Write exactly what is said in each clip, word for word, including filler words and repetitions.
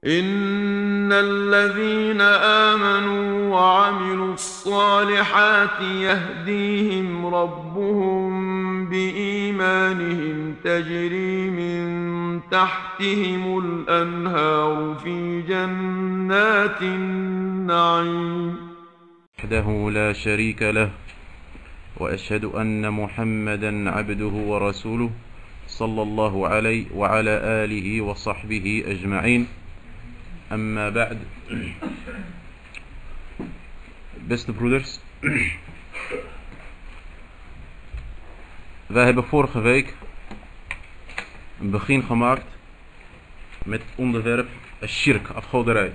إن الذين آمنوا وعملوا الصالحات يهديهم ربهم بإيمانهم تجري من تحتهم الأنهار في جنات النعيم. وحده لا شريك له، وأشهد أن محمدا عبده ورسوله صلى الله عليه وعلى آله وصحبه أجمعين. Amma ba'd. Beste broeders, wij hebben vorige week een begin gemaakt met het onderwerp shirk, afgoderij.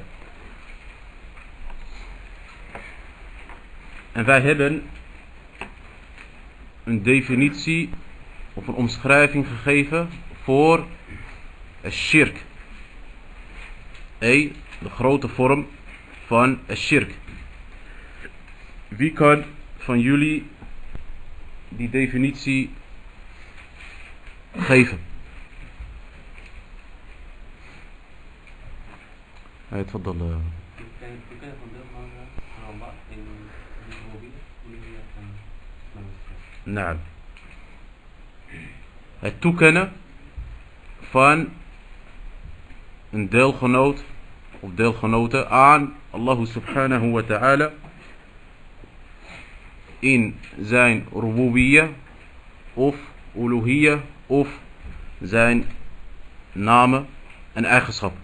En wij hebben een definitie of een omschrijving gegeven voor shirk. E, de grote vorm van shirk. Wie kan van jullie die definitie geven? Hij het تفضل. نعم. Het toekennen van een deelgenoot of deelgenoten aan Allah subhanahu wa ta'ala in zijn rububiyya of uluhiyya of zijn namen en eigenschappen.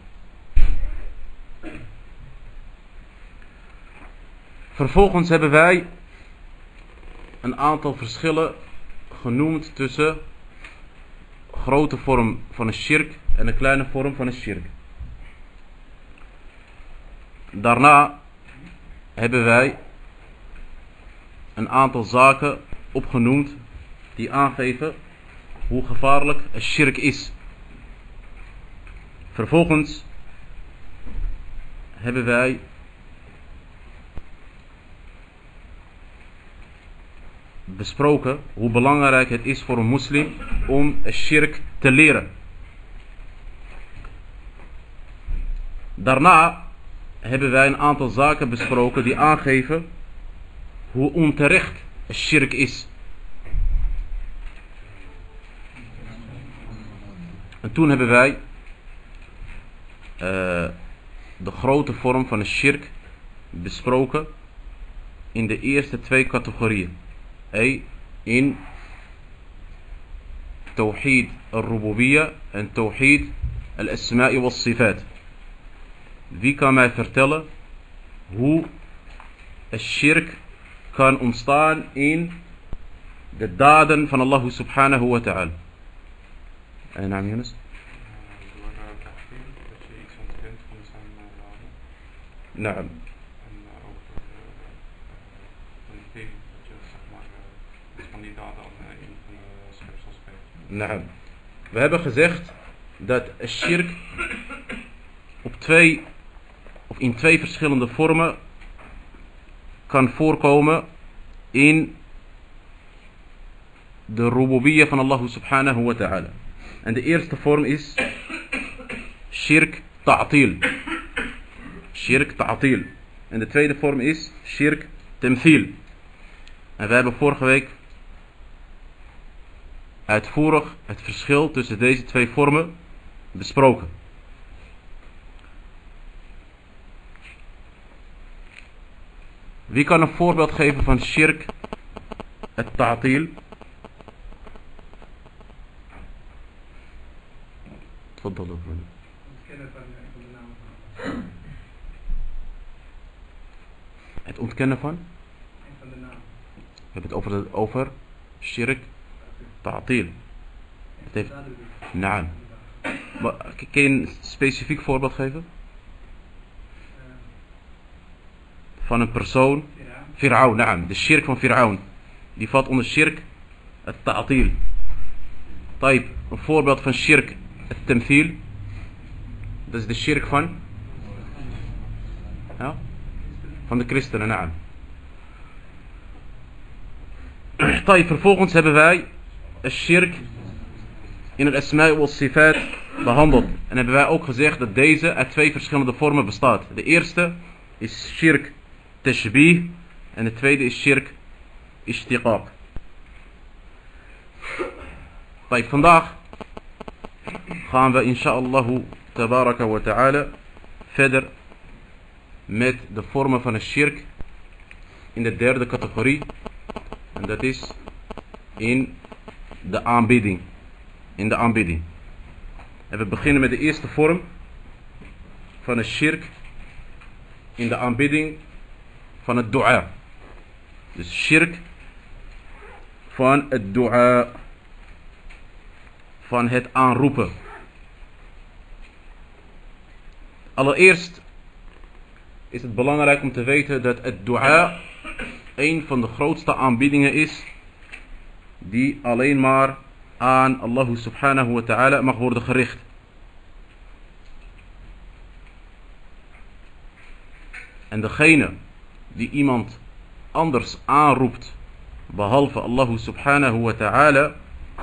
Vervolgens hebben wij een aantal verschillen genoemd tussen grote vorm van een shirk en een kleine vorm van een shirk. Daarna hebben wij een aantal zaken opgenoemd die aangeven hoe gevaarlijk een shirk is. Vervolgens hebben wij besproken hoe belangrijk het is voor een moslim om een shirk te leren. Daarna hebben wij een aantal zaken besproken die aangeven hoe onterecht een shirk is. En toen hebben wij uh, de grote vorm van een shirk besproken in de eerste twee categorieën. Hey, in Tawhid al-Rububiyya en Tawhid al-Asma'i wal-Sifat. Wie kan mij vertellen hoe een shirk kan ontstaan in de daden van Allah subhanahu wa ta'ala? En naam Yunus? Door de tachfir, dat je iets ontkent van zijn daden. Naam. En uh, ook door de negering, dat je zeg maar iets van die daden aan een van de schepsels geeft. Naam. We hebben gezegd dat een shirk op twee of in twee verschillende vormen kan voorkomen in de rububiyya van Allah subhanahu wa ta'ala. En de eerste vorm is shirk ta'til. Shirk ta'til. En de tweede vorm is shirk temthil. En we hebben vorige week uitvoerig het verschil tussen deze twee vormen besproken. Wie kan een voorbeeld geven van shirk at-ta'til? تفضل. Het ontkennen van? We hebben het over, de, over shirk ta'til. Het heeft... Naam. Maar kan je een specifiek voorbeeld geven? Van een persoon? Fir'aun, naam. De shirk van Fir'aun. Die valt onder shirk at-ta'til. Taib, een voorbeeld van shirk at-tamthil. Dat is de shirk van? Ja? Van de christenen, naam. Taib, vervolgens hebben wij een shirk in het asma' wal sifat behandeld. En hebben wij ook gezegd dat deze uit twee verschillende vormen bestaat. De eerste is shirk tashbih en de tweede is shirk ishtiqaq. Bij vandaag gaan we inshallah tabaraka wa ta'ala verder met de vormen van een shirk in de derde categorie. En dat is in de aanbidding. In de aanbidding. En we beginnen met de eerste vorm van een shirk in de aanbidding van het dua. Dus shirk van het dua. Van het aanroepen. Allereerst is het belangrijk om te weten dat het dua een van de grootste aanbiedingen is die alleen maar aan Allah subhanahu wa ta'ala mag worden gericht. En degene die iemand anders aanroept behalve Allah subhanahu wa ta'ala,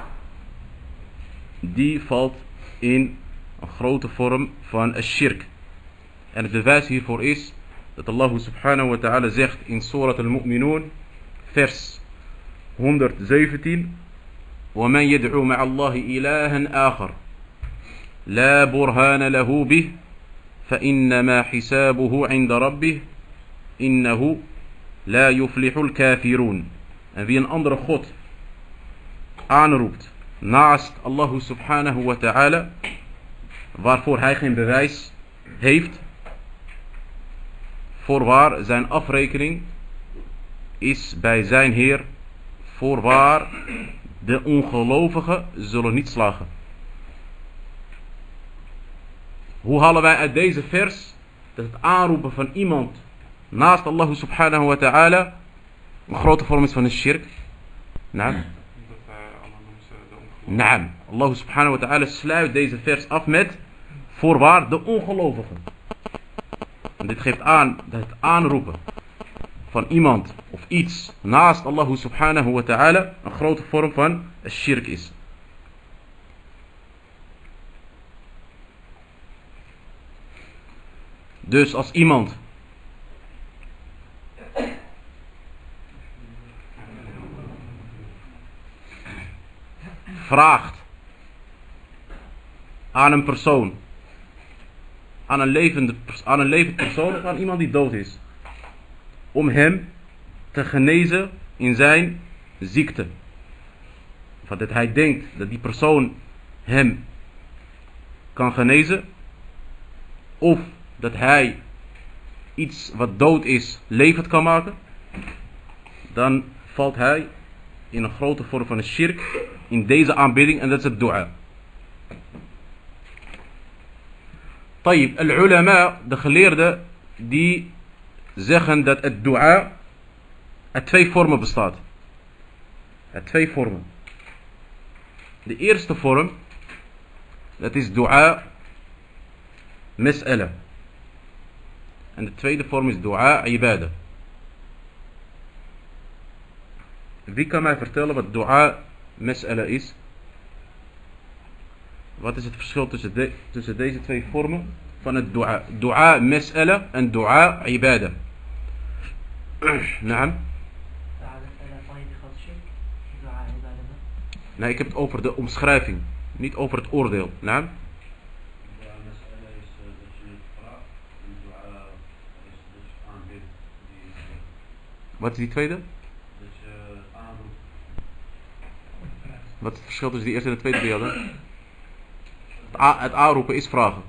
die valt in een grote vorm van ash-shirk. En het bewijs hiervoor is dat Allah subhanahu wa ta'ala zegt in Surat al-Mu'minun vers honderdzeventien: وَمَنْ يَدْعُو مَعَ اللَّهِ إِلَهًا آخَرَ لَا بُرْهَانَ لَهُ بِهِ فَإِنَّمَا حِسَابُهُ عِنْدَ رَبِّهِ إِنَّهُ لَا يُفْلِحُ الْكَافِرُونَ. En wie een andere God aanroept naast Allah subhanahu wa ta'ala, waarvoor hij geen bewijs heeft, voorwaar zijn afrekening is bij zijn Heer, voorwaar de ongelovigen zullen niet slagen. Hoe halen wij uit deze vers dat het aanroepen van iemand naast Allah subhanahu wa ta'ala een grote vorm is van een shirk? Nou, Naam. Allah subhanahu wa ta'ala sluit deze vers af met voorwaar de ongelovigen. En dit geeft aan dat het aanroepen van iemand of iets naast Allah subhanahu wa ta'ala een grote vorm van shirk is. Dus als iemand vraagt aan een persoon, aan een levende, aan een levend persoon of aan iemand die dood is, om hem te genezen in zijn ziekte, of dat hij denkt dat die persoon hem kan genezen, of dat hij iets wat dood is levend kan maken, dan valt hij in een grote vorm van een shirk in deze aanbidding, en dat is het dua. Tayyib, al-ulama, de geleerden, die zeggen dat het dua uit twee vormen bestaat. Uit twee vormen. De eerste vorm, dat is dua mas'ala. En de tweede vorm is dua ibadah. Wie kan mij vertellen wat dua mas'ala is? Wat is het verschil tussen, de, tussen deze twee vormen van het dua? Dua mas'ala en dua ibadah. Naam. Nee, ik heb het over de omschrijving, niet over het oordeel. Naam. Wat is die tweede? Wat is het verschil tussen die eerste en de tweede beelden? Het, a- het aanroepen is vragen.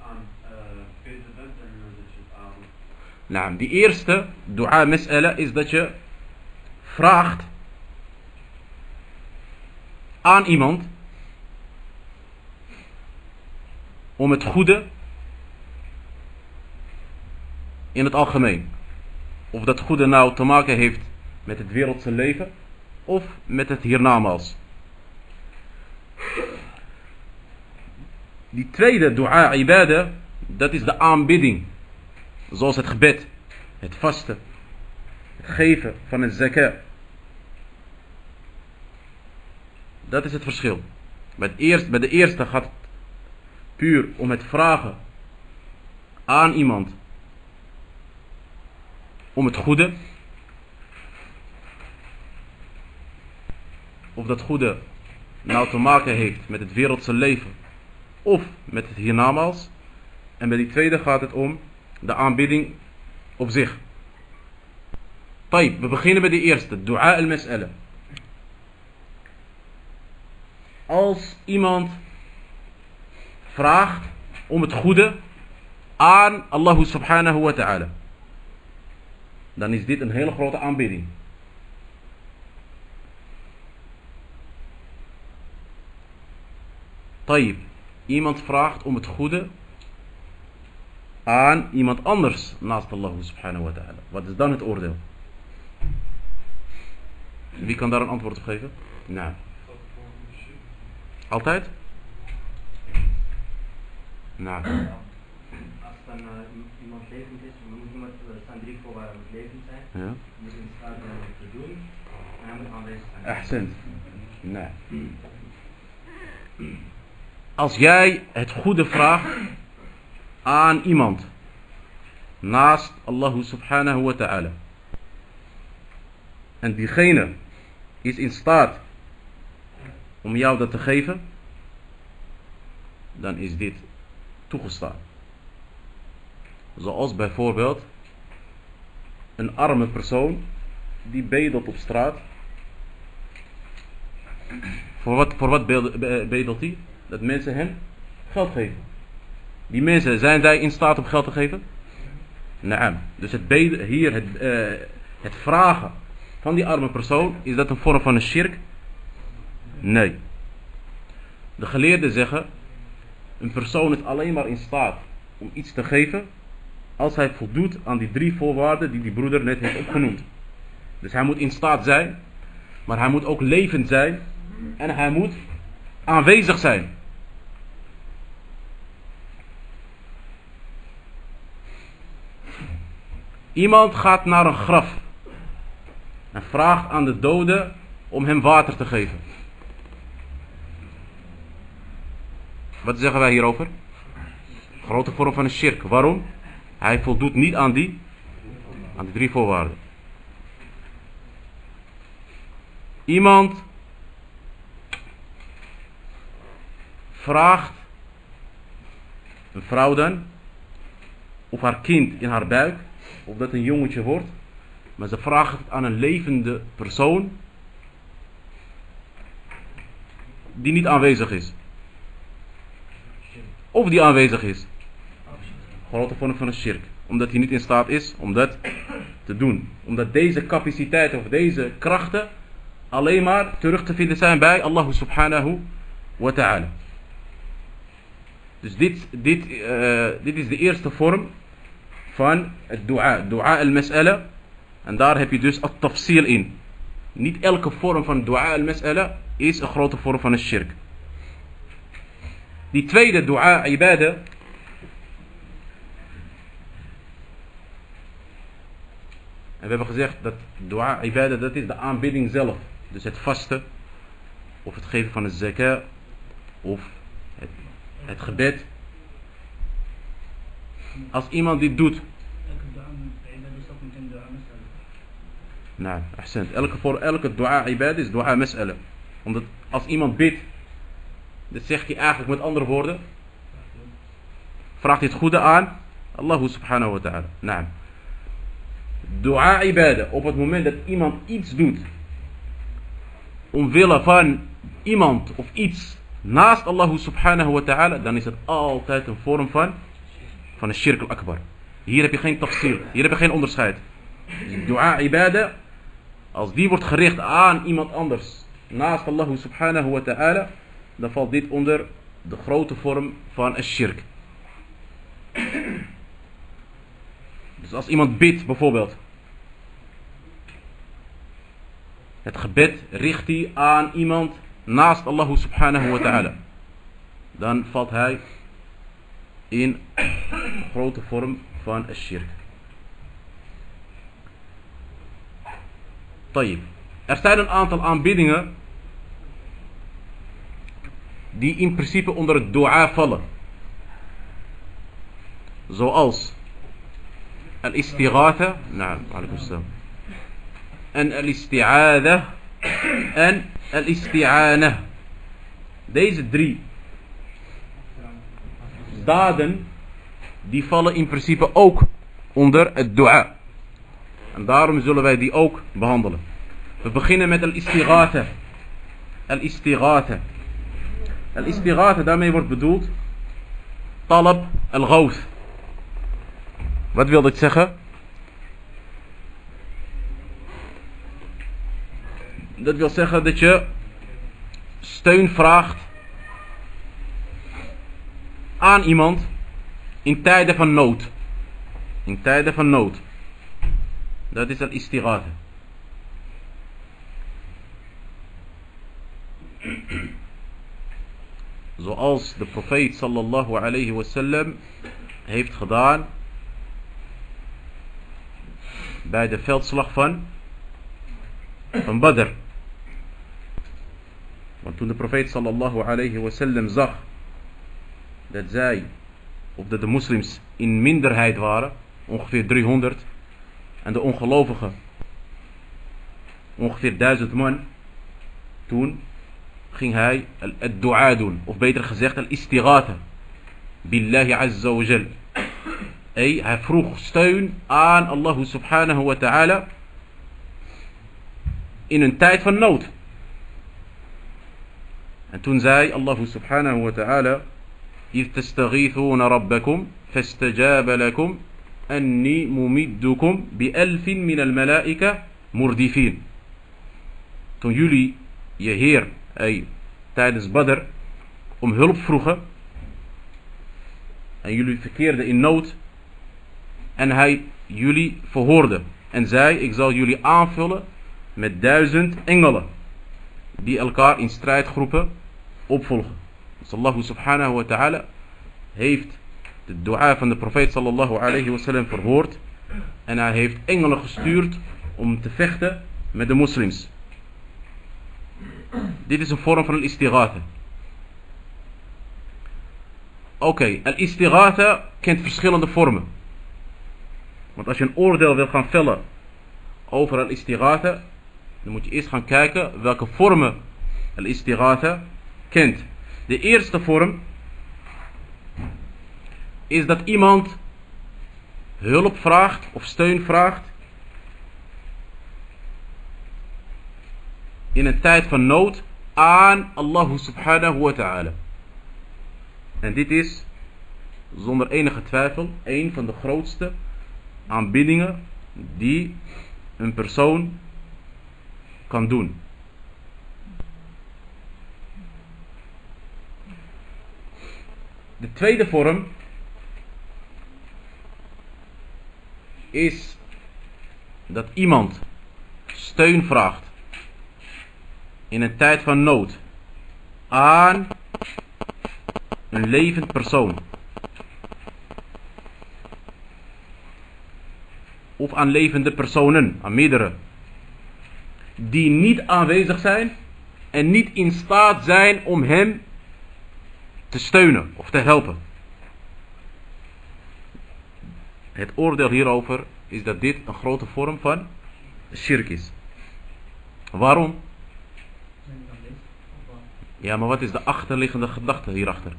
Nou, die eerste, dua mas'ala, is dat je vraagt aan iemand om het goede in het algemeen. Of dat goede nou te maken heeft met het wereldse leven of met het hiernamaals. Die tweede dua ibadah, dat is de aanbidding. Zoals het gebed, het vasten, het geven van het zakat. Dat is het verschil. Bij, het eerst, bij de eerste gaat het puur om het vragen aan iemand om het goede, of dat goede nou te maken heeft met het wereldse leven of met het hiernamaals. En bij die tweede gaat het om de aanbidding op zich. Tayyip, we beginnen bij de eerste, dua al-mas'ala. Als iemand vraagt om het goede aan Allah subhanahu wa ta'ala, dan is dit een hele grote aanbidding. Tayyip, iemand vraagt om het goede aan iemand anders naast Allah subhanahu wa ta'ala. Wat is dan het oordeel? Wie kan daar een antwoord op geven? Nou. Altijd? Nou. Als dan uh, iemand levend is, moet iemand, er staan drie voorwaarden, moet levend zijn, Ja. moet in staat zijn om te doen en hij moet aanwezig zijn. Ahsend. Nou. Als jij het goede vraagt aan iemand naast Allah subhanahu wa ta'ala en diegene is in staat om jou dat te geven, dan is dit toegestaan. Zoals bijvoorbeeld een arme persoon die bedelt op straat. Voor wat, voor wat bedelt hij? Dat mensen hem geld geven. Die mensen, zijn zij in staat om geld te geven? Naam. Dus het bedelen, hier het, uh, het vragen van die arme persoon, is dat een vorm van een shirk? Nee. De geleerden zeggen, een persoon is alleen maar in staat om iets te geven als hij voldoet aan die drie voorwaarden die die broeder net heeft opgenoemd. Dus hij moet in staat zijn, maar hij moet ook levend zijn en hij moet aanwezig zijn. Iemand gaat naar een graf en vraagt aan de dode om hem water te geven. Wat zeggen wij hierover? Grote vorm van een shirk. Waarom? Hij voldoet niet aan die, aan die drie voorwaarden. Iemand vraagt een vrouw dan of haar kind in haar buik, of dat een jongetje wordt, maar ze vraagt het aan een levende persoon die niet aanwezig is. Of die aanwezig is. Grote vorm van een shirk. Omdat hij niet in staat is om dat te doen. Omdat deze capaciteiten of deze krachten alleen maar terug te vinden zijn bij Allah subhanahu wa ta'ala. Dus dit, dit, uh, dit is de eerste vorm van het dua. Dua al-mas'ala. En daar heb je dus het tafsil in. Niet elke vorm van dua al-mas'ala is een grote vorm van een shirk. Die tweede dua ibadah. En we hebben gezegd dat dua ibadah, dat is de aanbidding zelf. Dus het vasten, of het geven van een zakah, of het, het gebed. Als iemand dit doet. Nou, ahsend. Elke, voor elke dua ibadah is dua mas'ala. Omdat als iemand bidt, dat zegt hij eigenlijk met andere woorden. Vraagt hij het goede aan Allah subhanahu wa ta'ala. Nou. Dua ibadah, op het moment dat iemand iets doet omwille van iemand of iets naast Allah subhanahu wa ta'ala, dan is het altijd een vorm van van een shirk al-akbar. Hier heb je geen tafsir, hier heb je geen onderscheid. Dus dua ibadah, als die wordt gericht aan iemand anders naast Allah subhanahu wa ta'ala, dan valt dit onder de grote vorm van een shirk. Dus als iemand bidt bijvoorbeeld, het gebed richt hij aan iemand naast Allah subhanahu wa ta'ala, dan valt hij in een grote vorm van een shirk. Tayyip. Er zijn een aantal aanbiddingen die in principe onder het dua vallen. zoals al-istighatha, naam, alaikum salam, en al-isti'adha en al-isti'anah. Deze drie daden die vallen in principe ook onder het dua. En daarom zullen wij die ook behandelen. We beginnen met al-istighatha. Al-istighatha. Al-istighatha, daarmee wordt bedoeld talab al-ghawth. Wat wil dit zeggen? Dat wil zeggen dat je steun vraagt aan iemand in tijden van nood. In tijden van nood. Dat is al-istighatha. Zoals de profeet sallallahu alayhi wasallam heeft gedaan bij de veldslag van, van Badr. Want toen de profeet sallallahu alayhi wasallam zag dat zij, of dat de moslims in minderheid waren, ongeveer driehonderd, en de ongelovigen ongeveer duizend man, toen ging hij het dua doen, of beter gezegd al-istighatha billahi azza wa jal. Hey, hij vroeg steun aan Allah subhanahu wa ta'ala in een tijd van nood. En toen zei Allah subhanahu wa ta'ala: إذ تستغيثون ربكم فاستجاب لكم أني ممدكم بألف من الملائكة مردفين. Toen jullie je Heer hey, tijdens Badr om hulp vroegen en jullie verkeerden in nood en hij jullie verhoorde en zei: ik zal jullie aanvullen met duizend engelen die elkaar in strijdgroepen opvolgen. Dus Allah subhanahu wa ta'ala heeft de dua van de profeet sallallahu alayhi wasallam verhoord en hij heeft engelen gestuurd om te vechten met de moslims. Dit is een vorm van al-istighatha. Oké, okay, al-istighatha kent verschillende vormen. Want als je een oordeel wil gaan vellen over al-istighatha, dan moet je eerst gaan kijken welke vormen al-istighatha kent. De eerste vorm is dat iemand hulp vraagt of steun vraagt in een tijd van nood aan Allah subhanahu wa ta'ala. En dit is zonder enige twijfel een van de grootste aanbiddingen die een persoon kan doen. De tweede vorm is dat iemand steun vraagt in een tijd van nood aan een levend persoon of aan levende personen, aan meerdere, die niet aanwezig zijn en niet in staat zijn om hem te steunen of te helpen. Het oordeel hierover is dat dit een grote vorm van shirk is. Waarom? Ja, maar wat is de achterliggende gedachte hierachter?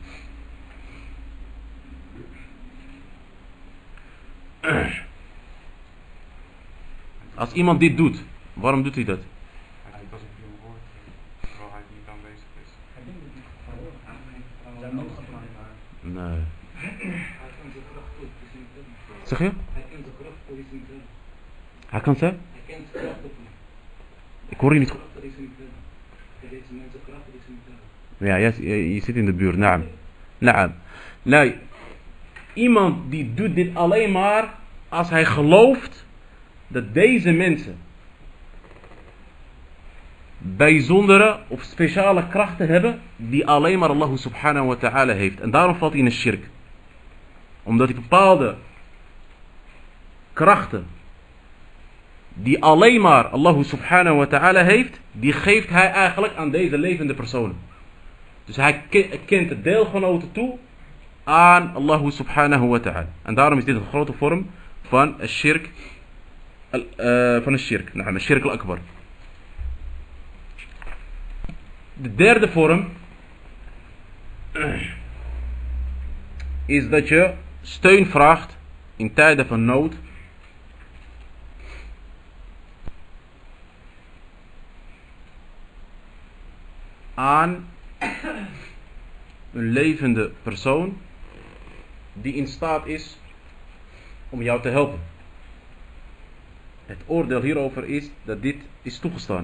Als iemand dit doet, waarom doet hij dat? Hij doet als een nieuw woord, terwijl hij niet aanwezig is. Nee. Zeg je? Hij kan ze? Ik hoor je niet goed. Ja, je, je, je zit in de buurt. Naam. Naam. Nee. Iemand die doet dit alleen maar als hij gelooft dat deze mensen bijzondere of speciale krachten hebben die alleen maar Allah subhanahu wa ta'ala heeft. En daarom valt hij in een shirk. Omdat hij bepaalde krachten die alleen maar Allah subhanahu wa ta'ala heeft, die geeft hij eigenlijk aan deze levende personen. Dus hij kent de deelgenoten toe aan Allah subhanahu wa ta'ala. En daarom is dit een grote vorm van een shirk, uh, van een shirk, nou, een shirk al-akbar. De derde vorm is dat je steun vraagt in tijden van nood aan een levende persoon die in staat is om jou te helpen. Het oordeel hierover is dat dit is toegestaan.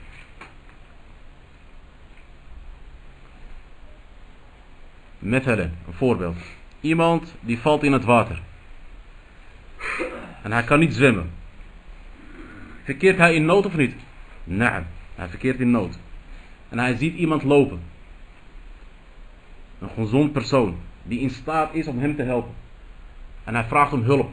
Methalen, een voorbeeld. Iemand die valt in het water. En hij kan niet zwemmen. Verkeert hij in nood of niet? Nee, hij verkeert in nood. En hij ziet iemand lopen. Een gezond persoon die in staat is om hem te helpen. En hij vraagt om hulp.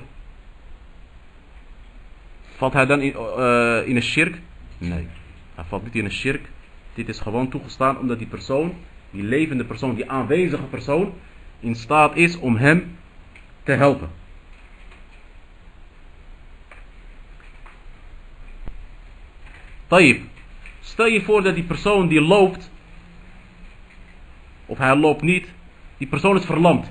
Valt hij dan in, uh, in een shirk? Nee, hij valt niet in een shirk. Dit is gewoon toegestaan omdat die persoon, die levende persoon, die aanwezige persoon, in staat is om hem te helpen. Tayyip. Stel je voor dat die persoon die loopt, of hij loopt niet, die persoon is verlamd.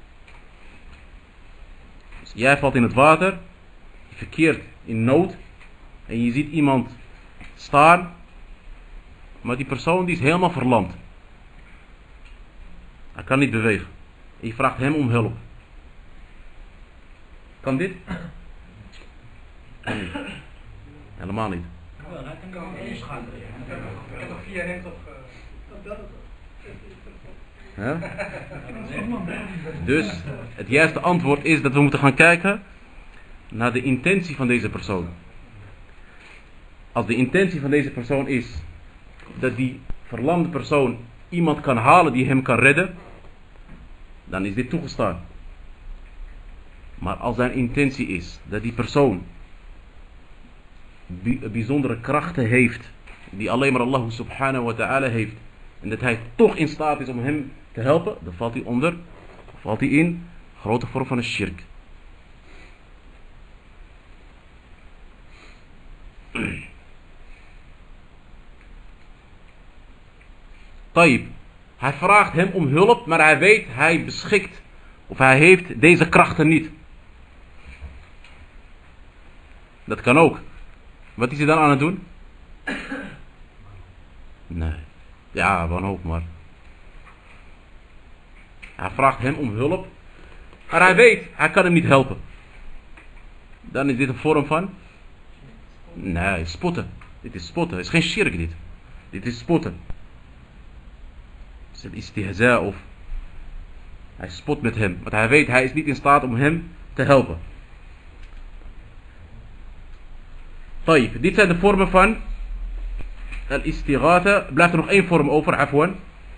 Dus jij valt in het water, je verkeert in nood, en je ziet iemand staan, maar die persoon die is helemaal verlamd. Hij kan niet bewegen. En je vraagt hem om hulp. Kan dit? Nee. Helemaal niet. Ik heb nog via hem toch... Huh? Dus het juiste antwoord is dat we moeten gaan kijken naar de intentie van deze persoon. Als de intentie van deze persoon is dat die verlamde persoon iemand kan halen die hem kan redden, dan is dit toegestaan. Maar als zijn intentie is dat die persoon bijzondere krachten heeft die alleen maar Allah subhanahu wa ta'ala heeft, en dat hij toch in staat is om hem te helpen, dan valt hij onder, valt hij in grote vorm van een shirk. Tayyip. Hij vraagt hem om hulp, maar hij weet, hij beschikt, of hij heeft deze krachten niet. Dat kan ook. Wat is hij dan aan het doen? Nee. Ja, wanhoop maar. Hij vraagt hem om hulp, maar hij weet, hij kan hem niet helpen. Dan is dit een vorm van? Nee, spotten. Dit is spotten. Het is geen shirk dit. Dit is spotten. Het is een istihza of hij spot met hem. Want hij weet, hij is niet in staat om hem te helpen. Tayyip. Dit zijn de vormen van al-istighatha. Blijft er nog één vorm over, afwan.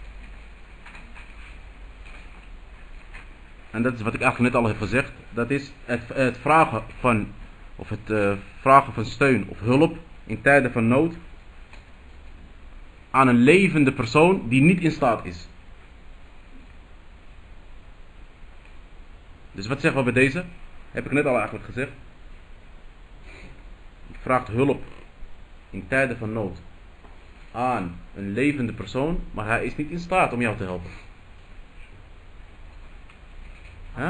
En dat is wat ik eigenlijk net al heb gezegd. Dat is het, het vragen van, of het uh, vragen van steun of hulp in tijden van nood aan een levende persoon die niet in staat is. Dus wat zeggen we bij deze? Heb ik net al eigenlijk gezegd. Je vraagt hulp in tijden van nood aan een levende persoon, maar hij is niet in staat om jou te helpen. Huh?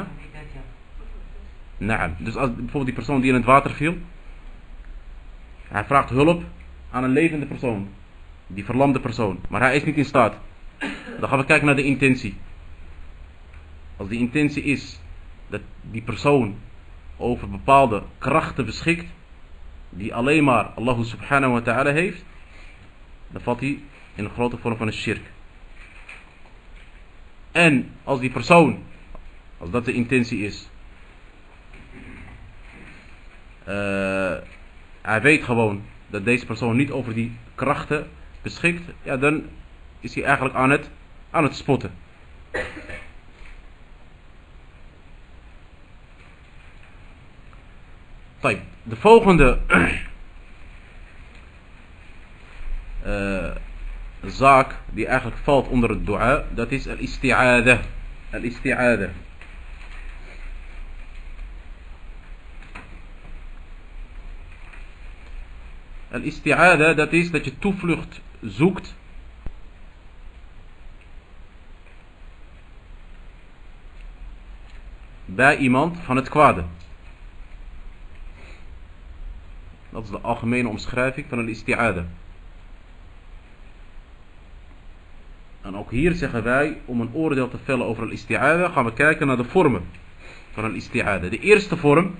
Nou, dus als bijvoorbeeld die persoon die in het water viel, hij vraagt hulp aan een levende persoon, die verlamde persoon, maar hij is niet in staat. Dan gaan we kijken naar de intentie. Als die intentie is dat die persoon over bepaalde krachten beschikt die alleen maar Allah subhanahu wa ta'ala heeft, dan valt hij in een grote vorm van een shirk. En als die persoon, als dat de intentie is, uh, hij weet gewoon dat deze persoon niet over die krachten beschikt, ja, dan is hij eigenlijk aan het, aan het spotten. De volgende uh, zaak die eigenlijk valt onder het dua, dat is al-isti'adah. al-isti'ada. Al-isti'ada, dat is dat je toevlucht zoekt bij iemand van het kwade. Dat is de algemene omschrijving van al-isti'ada. En ook hier zeggen wij, om een oordeel te vellen over al-isti'ada, gaan we kijken naar de vormen van al-isti'ada. De eerste vorm,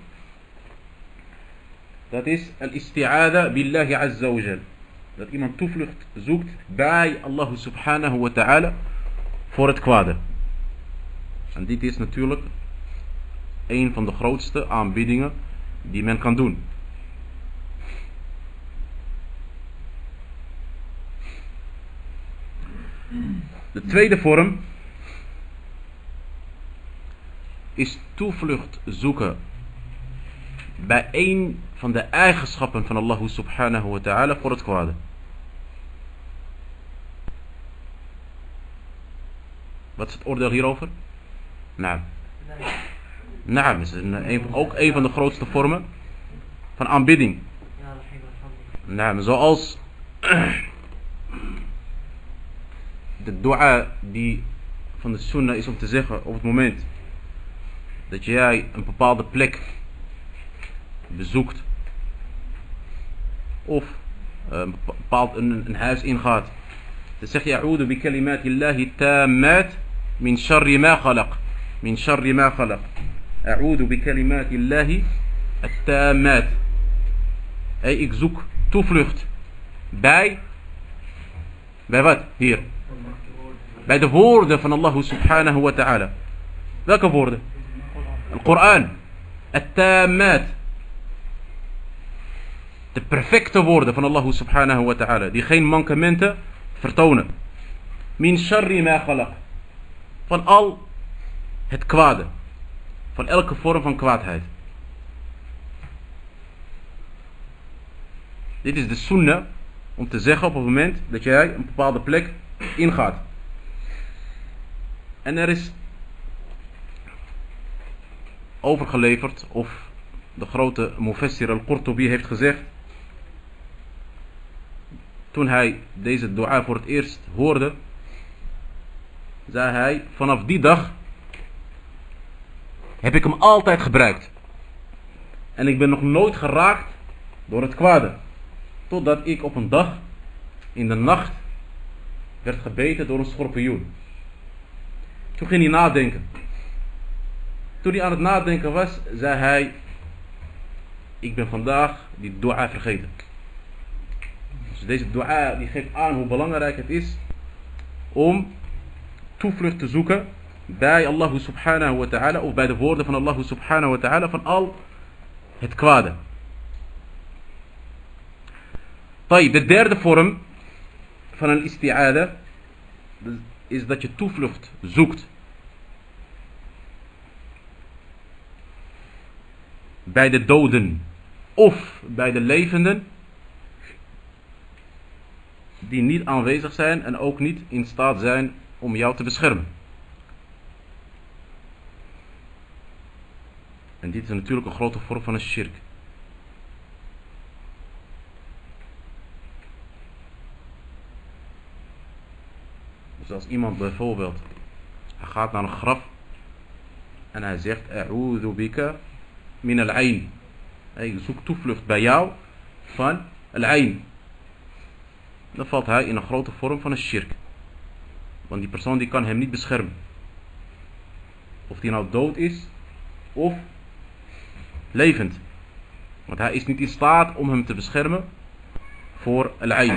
dat is al-isti'ada billahi azza wa jal. Dat iemand toevlucht zoekt bij Allah subhanahu wa ta'ala voor het kwade. En dit is natuurlijk een van de grootste aanbiedingen die men kan doen. De tweede vorm is toevlucht zoeken bij een van de eigenschappen van Allah subhanahu wa ta'ala voor het kwade. Wat is het oordeel hierover? Nou, nou, is een, een, ook een van de grootste vormen van aanbidding. Nou, zoals de dua die van de sunnah is om te zeggen op het moment dat jij een bepaalde plek bezoekt of een bepaald een, een huis ingaat, dan zeg je a'udhu bi kalimatillahi tammat min sharri ma khalaq, min sharri ma khalaq, a'udhu bi kalimatillahi at-tammat. Hey, ik zoek toevlucht bij bij wat hier? Bij de woorden van Allah subhanahu wa ta'ala. Welke woorden? De Koran. At-tammat. De perfecte woorden van Allah subhanahu wa ta'ala. Die geen mankementen vertonen. Min sharri ma khalaq. Van al het kwade. Van elke vorm van kwaadheid. Dit is de sunnah om te zeggen op het moment dat jij een bepaalde plek ingaat. En er is overgeleverd, of de grote Mufassir al-Qurtubi heeft gezegd, toen hij deze dua voor het eerst hoorde, zei hij, vanaf die dag heb ik hem altijd gebruikt. En ik ben nog nooit geraakt door het kwade. Totdat ik op een dag in de nacht werd gebeten door een schorpioen. Toen ging hij nadenken. Toen hij aan het nadenken was, zei hij, ik ben vandaag die dua vergeten. Dus deze dua die geeft aan hoe belangrijk het is om toevlucht te zoeken bij Allah subhanahu wa ta'ala, of bij de woorden van Allah subhanahu wa ta'ala, van al het kwade. De derde vorm van een isti'ada is dat je toevlucht zoekt bij de doden of bij de levenden die niet aanwezig zijn en ook niet in staat zijn om jou te beschermen. En dit is natuurlijk een grote vorm van een shirk. Dus als iemand bijvoorbeeld, hij gaat naar een graf en hij zegt, a'udhu bika min al-ayn. Ik zoek toevlucht bij jou van al-ayn. Dan valt hij in een grote vorm van een shirk. Want die persoon die kan hem niet beschermen. Of die nou dood is of levend. Want hij is niet in staat om hem te beschermen voor al-ayn.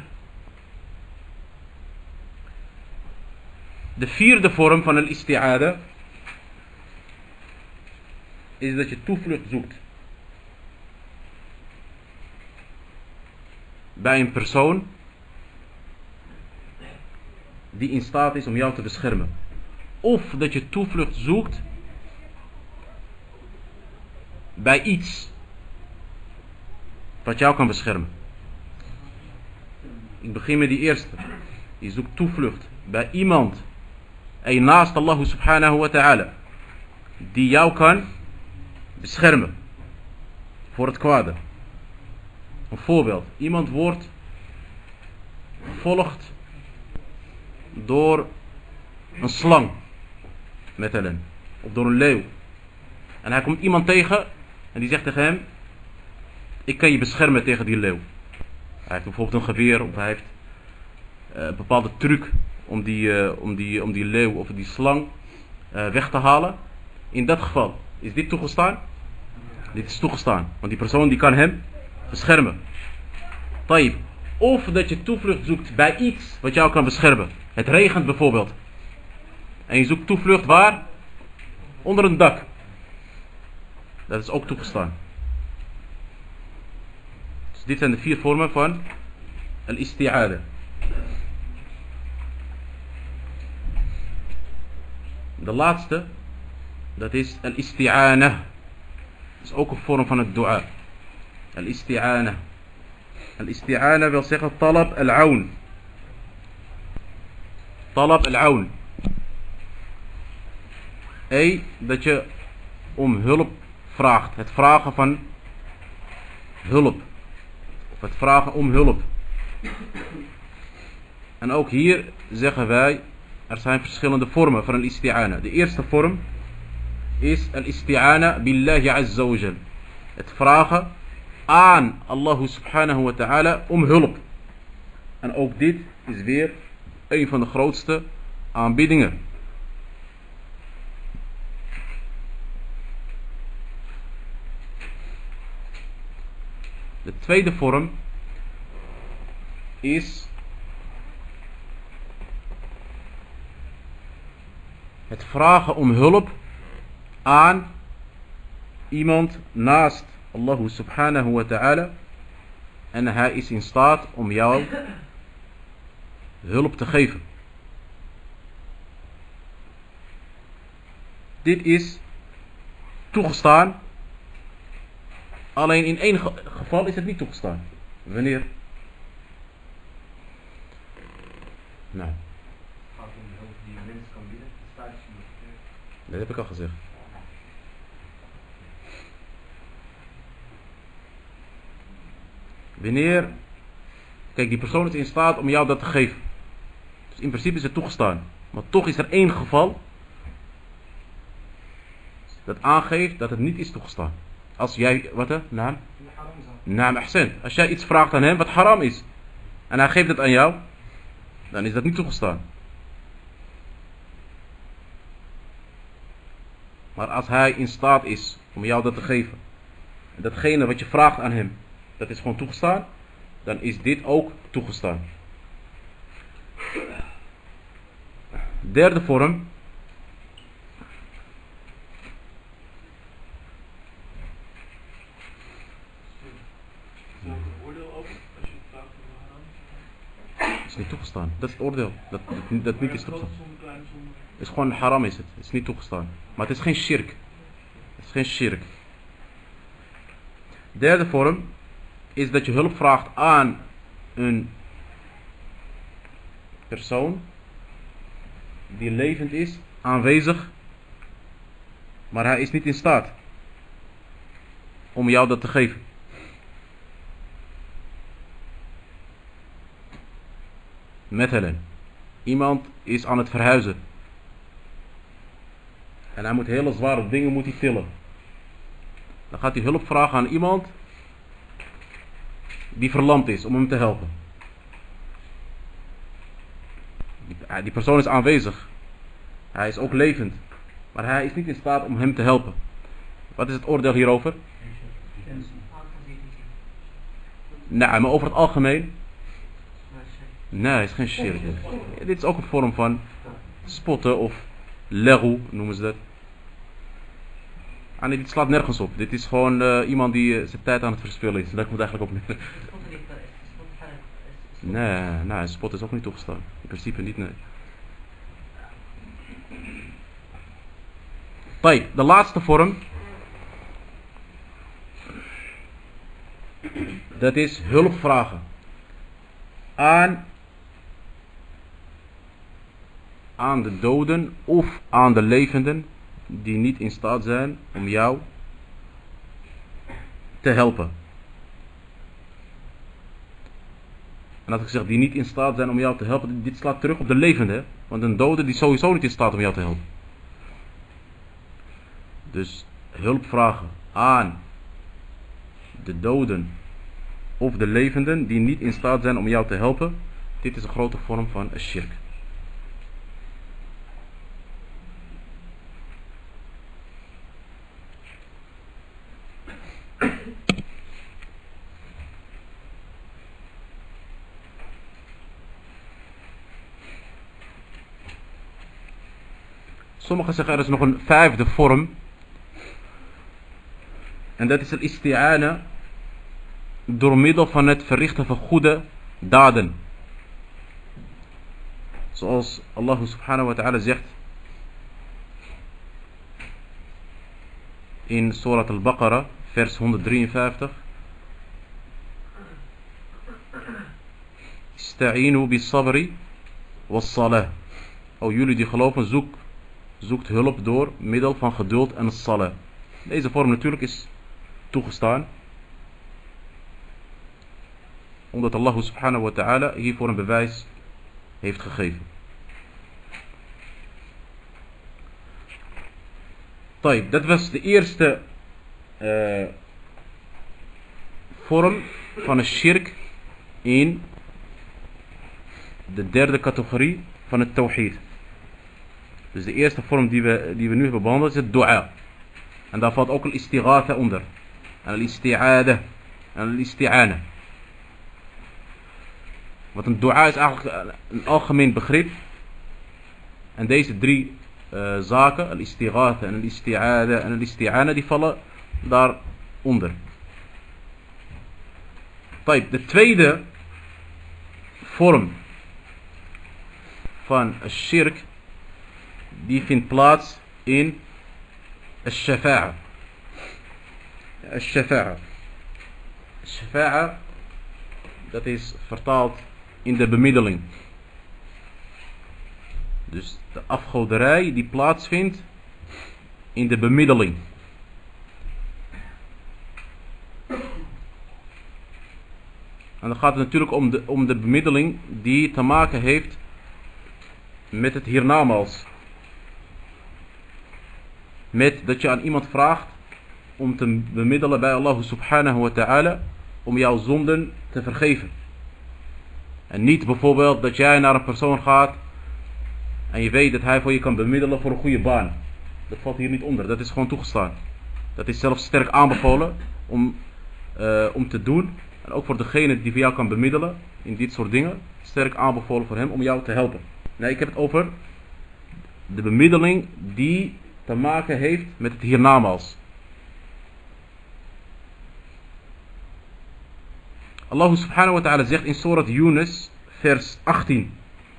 De vierde vorm van al-isti'ada is dat je toevlucht zoekt bij een persoon die in staat is om jou te beschermen. Of dat je toevlucht zoekt bij iets wat jou kan beschermen. Ik begin met die eerste. Je zoekt toevlucht bij iemand Een naast Allah subhanahu wa ta'ala. Die jou kan beschermen. Voor het kwade. Een voorbeeld. Iemand wordt gevolgd door een slang. Met hen. Of door een leeuw. En hij komt iemand tegen. En die zegt tegen hem. Ik kan je beschermen tegen die leeuw. Hij heeft bijvoorbeeld een geweer. Of hij heeft uh, een bepaalde truc. Om die, uh, om, die, om die leeuw of die slang uh, weg te halen. In dat geval. Is dit toegestaan? Dit is toegestaan. Want die persoon die kan hem beschermen. Taib. Of dat je toevlucht zoekt bij iets wat jou kan beschermen. Het regent bijvoorbeeld. En je zoekt toevlucht waar? Onder een dak. Dat is ook toegestaan. Dus dit zijn de vier vormen van al-isti'ada. De laatste, dat is al-isti'ana. Dat is ook een vorm van het dua. Al-isti'ana. Al-isti'ana wil zeggen talab al-aun. Talab al-aun. Ey, dat je om hulp vraagt. Het vragen van hulp. Of het vragen om hulp. En ook hier zeggen wij, er zijn verschillende vormen van al-isti'ana. De eerste vorm is al-isti'ana billahi azza wa jal. Het vragen aan Allah subhanahu wa ta'ala om hulp. En ook dit is weer een van de grootste aanbiddingen. De tweede vorm is het vragen om hulp aan iemand naast Allah subhanahu wa ta'ala. En hij is in staat om jou hulp te geven. Dit is toegestaan. Alleen in één ge geval is het niet toegestaan. Wanneer? Nou. Gaat om de hulp die een mens kan bieden. Staat je Dat heb ik al gezegd. Wanneer, kijk, die persoon is in staat om jou dat te geven. Dus in principe is het toegestaan. Maar toch is er één geval dat aangeeft dat het niet is toegestaan. Als jij, wat hè? Naam? Naam ahsan. Als jij iets vraagt aan hem wat haram is. En hij geeft het aan jou. Dan is dat niet toegestaan. Maar als hij in staat is om jou dat te geven. En datgene wat je vraagt aan hem. Dat is gewoon toegestaan. Dan is dit ook toegestaan. Derde vorm. Is niet toegestaan. Dat is het oordeel. Dat, dat, dat niet is toegestaan. Het is gewoon haram is het. Het is niet toegestaan. Maar het is geen shirk. Het is geen shirk. Derde vorm is dat je hulp vraagt aan een persoon die levend is, aanwezig, maar hij is niet in staat om jou dat te geven. Met hen. Iemand is aan het verhuizen. En hij moet hele zware dingen moet hij tillen. Dan gaat hij hulp vragen aan iemand die verlamd is om hem te helpen. Die, die persoon is aanwezig. Hij is ook levend. Maar hij is niet in staat om hem te helpen. Wat is het oordeel hierover? Nee, maar over het algemeen. Nee, het is geen shirk. Dit is ook een vorm van spotten of legu noemen ze dat. En dit slaat nergens op. Dit is gewoon uh, iemand die uh, zijn tijd aan het verspillen is. Dat moet eigenlijk op. Nee, nee, spot is ook niet toegestaan. In principe niet, nee. Taib, de laatste vorm. Dat is hulp vragen aan aan de doden of aan de levenden die niet in staat zijn om jou te helpen. En als ik zeg die niet in staat zijn om jou te helpen, dit slaat terug op de levenden. Want een dode die is sowieso niet in staat om jou te helpen. Dus hulp vragen aan de doden of de levenden die niet in staat zijn om jou te helpen. Dit is een grote vorm van shirk. Sommigen zeggen er is nog een vijfde vorm. En dat is het isti'ana door middel van het verrichten van goede daden. Zoals Allah subhanahu wa ta'ala zegt in Surat al-Baqarah vers honderddrieënvijftig. Ista'inu bis sabri was salah. O jullie die geloven, zoek, zoekt hulp door middel van geduld en salah. Deze vorm natuurlijk is toegestaan, omdat Allah subhanahu wa ta'ala hiervoor een bewijs heeft gegeven. Taib, dat was de eerste uh, vorm van een shirk in de derde categorie van het tawhid. Dus de eerste vorm die we, die we nu hebben behandeld is het dua. En daar valt ook een istighatha onder. En een isti'ada. En een isti'ana. Want een dua is eigenlijk een algemeen begrip. En deze drie uh, zaken, een istighatha en een isti'ada en een isti'ana, die vallen daaronder. De tweede vorm van shirk, die vindt plaats in al-shafa'a. Al-shafa'a. Al-shafa'a, dat is vertaald in de bemiddeling. Dus de afgoderij die plaatsvindt in de bemiddeling. En dan gaat het natuurlijk om de, om de bemiddeling die te maken heeft met het hiernamaals. Met dat je aan iemand vraagt om te bemiddelen bij Allah subhanahu wa ta'ala om jouw zonden te vergeven. En niet bijvoorbeeld dat jij naar een persoon gaat en je weet dat hij voor je kan bemiddelen voor een goede baan. Dat valt hier niet onder, dat is gewoon toegestaan. Dat is zelfs sterk aanbevolen om, uh, om te doen. En ook voor degene die voor jou kan bemiddelen in dit soort dingen, sterk aanbevolen voor hem om jou te helpen. Nee, ik heb het over de bemiddeling die te maken heeft met het hiernamaals. Allah subhanahu wa ta'ala zegt in Surat Yunus vers achttien.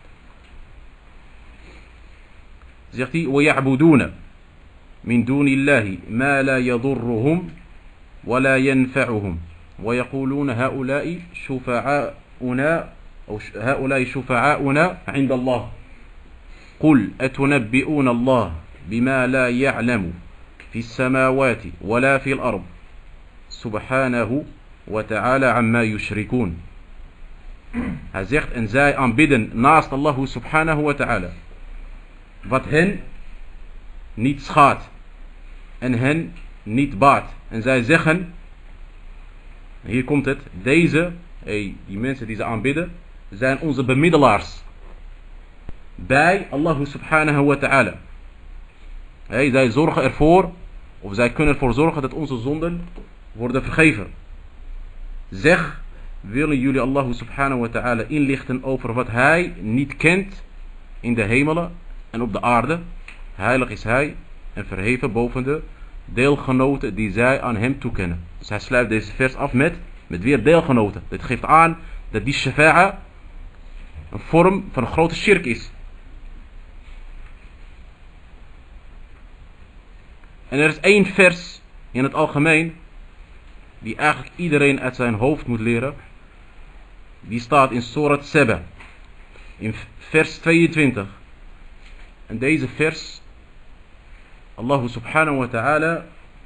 Zegt hij: وَيَعْبُدُونَ مِن دُونِ اللَّهِ مَا لَا يَضُرُّهُمْ وَلَا يَنْفَعُهُمْ وَيَقُولُونَ هَؤُلَاءِ شُفَعَاؤُنَا أو هؤلاء شفعاؤنا عند الله قل أتنبئون الله بما لا يعلم في السماوات ولا في الأرض سبحانه وتعالى عما يشركون. Hij zegt, en zij aanbidden naast Allah subhanahu wa ta'ala wat hen niet schaadt en hen niet baat. En zij zeggen, hier komt het, deze, hey, die mensen die ze aanbidden, zijn onze bemiddelaars bij Allah subhanahu wa ta'ala. Hey, zij zorgen ervoor, of zij kunnen ervoor zorgen dat onze zonden worden vergeven. Zeg, willen jullie Allah subhanahu wa ta'ala inlichten over wat hij niet kent in de hemelen en op de aarde? Heilig is hij en verheven boven de deelgenoten die zij aan hem toekennen. Dus hij sluit deze vers af met, met weer deelgenoten. Dit geeft aan dat die shafa'a een vorm van een grote shirk is. En er is één vers in het algemeen die eigenlijk iedereen uit zijn hoofd moet leren. Die staat in Surat Saba in vers tweeëntwintig. in deze vers Allah subhanahu wa ta'ala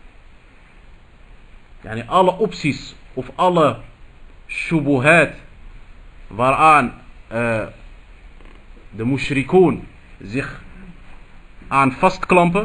yani alle opties of alle shubuhat waaraan uh, de mushrikoon zich aan vastklampen.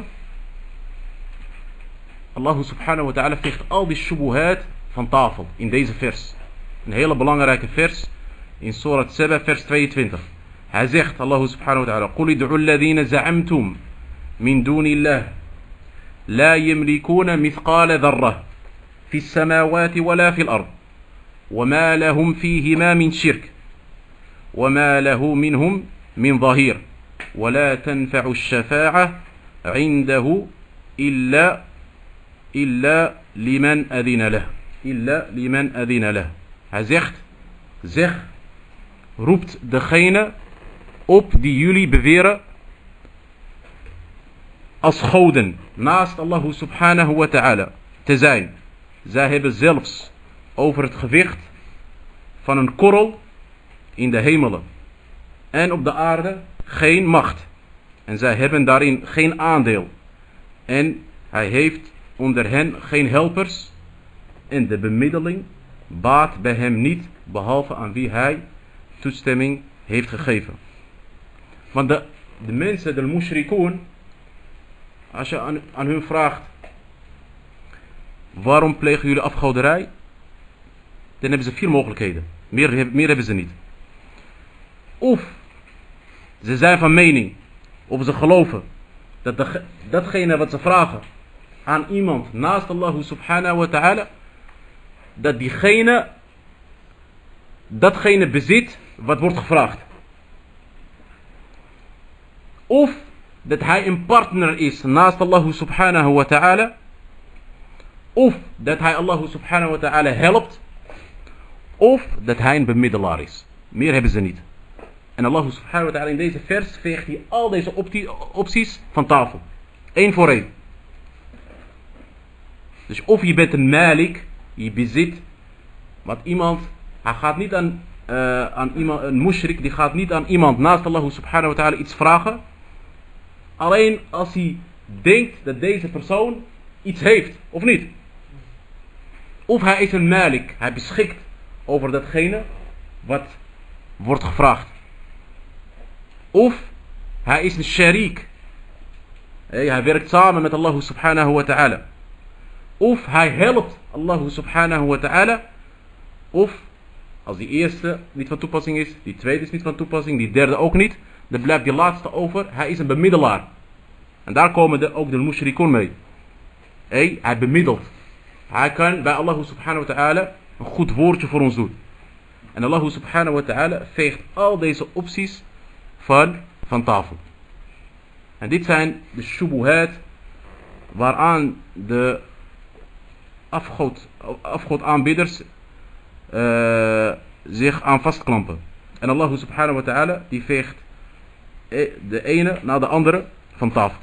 Allah subhanahu wa ta'ala veegt al die shubuhat van tafel in deze vers. Een hele belangrijke vers in Surat Saba vers tweeëntwintig. Hij zegt, Allah subhanahu wa ta'ala, قُلِ ادْعُوا الَّذِينَ زَعَمْتُمْ مِنْ دُونِ اللَّهِ لَا يَمْلِكُونَ مِثْقَالَ ذَرَّةٍ في السماوات ولا في الأرض وما لهم فيهما من شرك وما له منهم من ظهير ولا تنفع الشفاعة عنده إلا إلا لمن أذن له إلا لمن أذن له. Hij zegt, zeg, roept degene op die jullie beweren als goden naast Allah subhanahu wa ta'ala te zijn. Zij hebben zelfs over het gewicht van een korrel in de hemelen en op de aarde geen macht. En zij hebben daarin geen aandeel. En hij heeft onder hen geen helpers. En de bemiddeling baat bij hem niet, behalve aan wie hij toestemming heeft gegeven. Want de, de mensen, de mushrikoon, als je aan, aan hun vraagt, waarom plegen jullie afgoderij? Dan hebben ze vier mogelijkheden. Meer, meer hebben ze niet. Of ze zijn van mening, of ze geloven, dat de, datgene wat ze vragen aan iemand naast Allah subhanahu wa ta'ala, dat diegene datgene bezit wat wordt gevraagd. Of dat hij een partner is naast Allah subhanahu wa ta'ala. Of dat hij Allah subhanahu wa ta'ala helpt. Of dat hij een bemiddelaar is. Meer hebben ze niet. En Allah subhanahu wa ta'ala in deze vers veegt hij al deze opties van tafel. Eén voor één. Dus of je bent een malik, je bezit, want iemand, hij gaat niet aan, uh, aan iemand, een mushrik, die gaat niet aan iemand naast Allah subhanahu wa ta'ala iets vragen. Alleen als hij denkt dat deze persoon iets heeft, of niet. Of hij is een malik, hij beschikt over datgene wat wordt gevraagd. Of hij is een sharik, hij werkt samen met Allah subhanahu wa ta'ala. Of hij helpt Allah subhanahu wa ta'ala. Of als die eerste niet van toepassing is, die tweede is niet van toepassing, die derde ook niet, dan blijft die laatste over. Hij is een bemiddelaar. En daar komen de, ook de mushrikun mee. Hey, hij bemiddelt. Hij kan bij Allah subhanahu wa ta'ala een goed woordje voor ons doen. En Allah subhanahu wa ta'ala veegt al deze opties van, van tafel. En dit zijn de shubuhat waaraan de afgod, afgodaanbidders uh, zich aan vastklampen. En Allah subhanahu wa ta'ala die veegt de ene na de andere van tafel.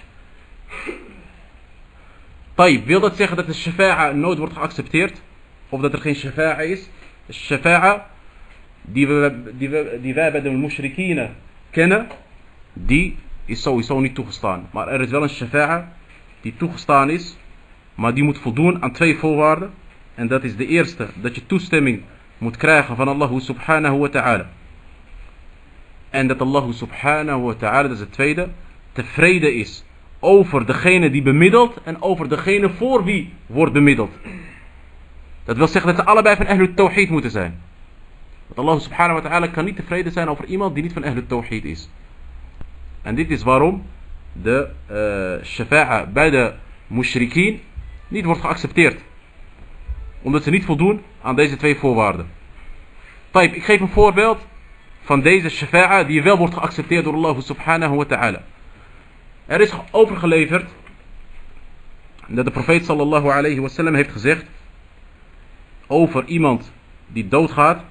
Tayyip, wil dat zeggen dat de shafa'a nooit wordt geaccepteerd? Of dat er geen shafa'a is? De shafa'a die, we, die, we, die wij bij de mushrikinen kennen, die is sowieso niet toegestaan. Maar er is wel een shafa'a die toegestaan is, maar die moet voldoen aan twee voorwaarden. En dat is de eerste, dat je toestemming moet krijgen van Allah subhanahu wa ta'ala. En dat Allah subhanahu wa ta'ala, dat is het tweede, tevreden is over degene die bemiddelt en over degene voor wie wordt bemiddeld. Dat wil zeggen dat ze allebei van Ahlul Tawhid moeten zijn. Want Allah subhanahu wa ta'ala kan niet tevreden zijn over iemand die niet van Ahlul Tawhid is. En dit is waarom de uh, shafa'a bij de mushrikeen niet wordt geaccepteerd. Omdat ze niet voldoen aan deze twee voorwaarden. Tayyip, ik geef een voorbeeld van deze shafa'a die wel wordt geaccepteerd door Allah subhanahu wa ta'ala. Er is overgeleverd dat de profeet sallallahu alayhi wa sallam heeft gezegd over iemand die doodgaat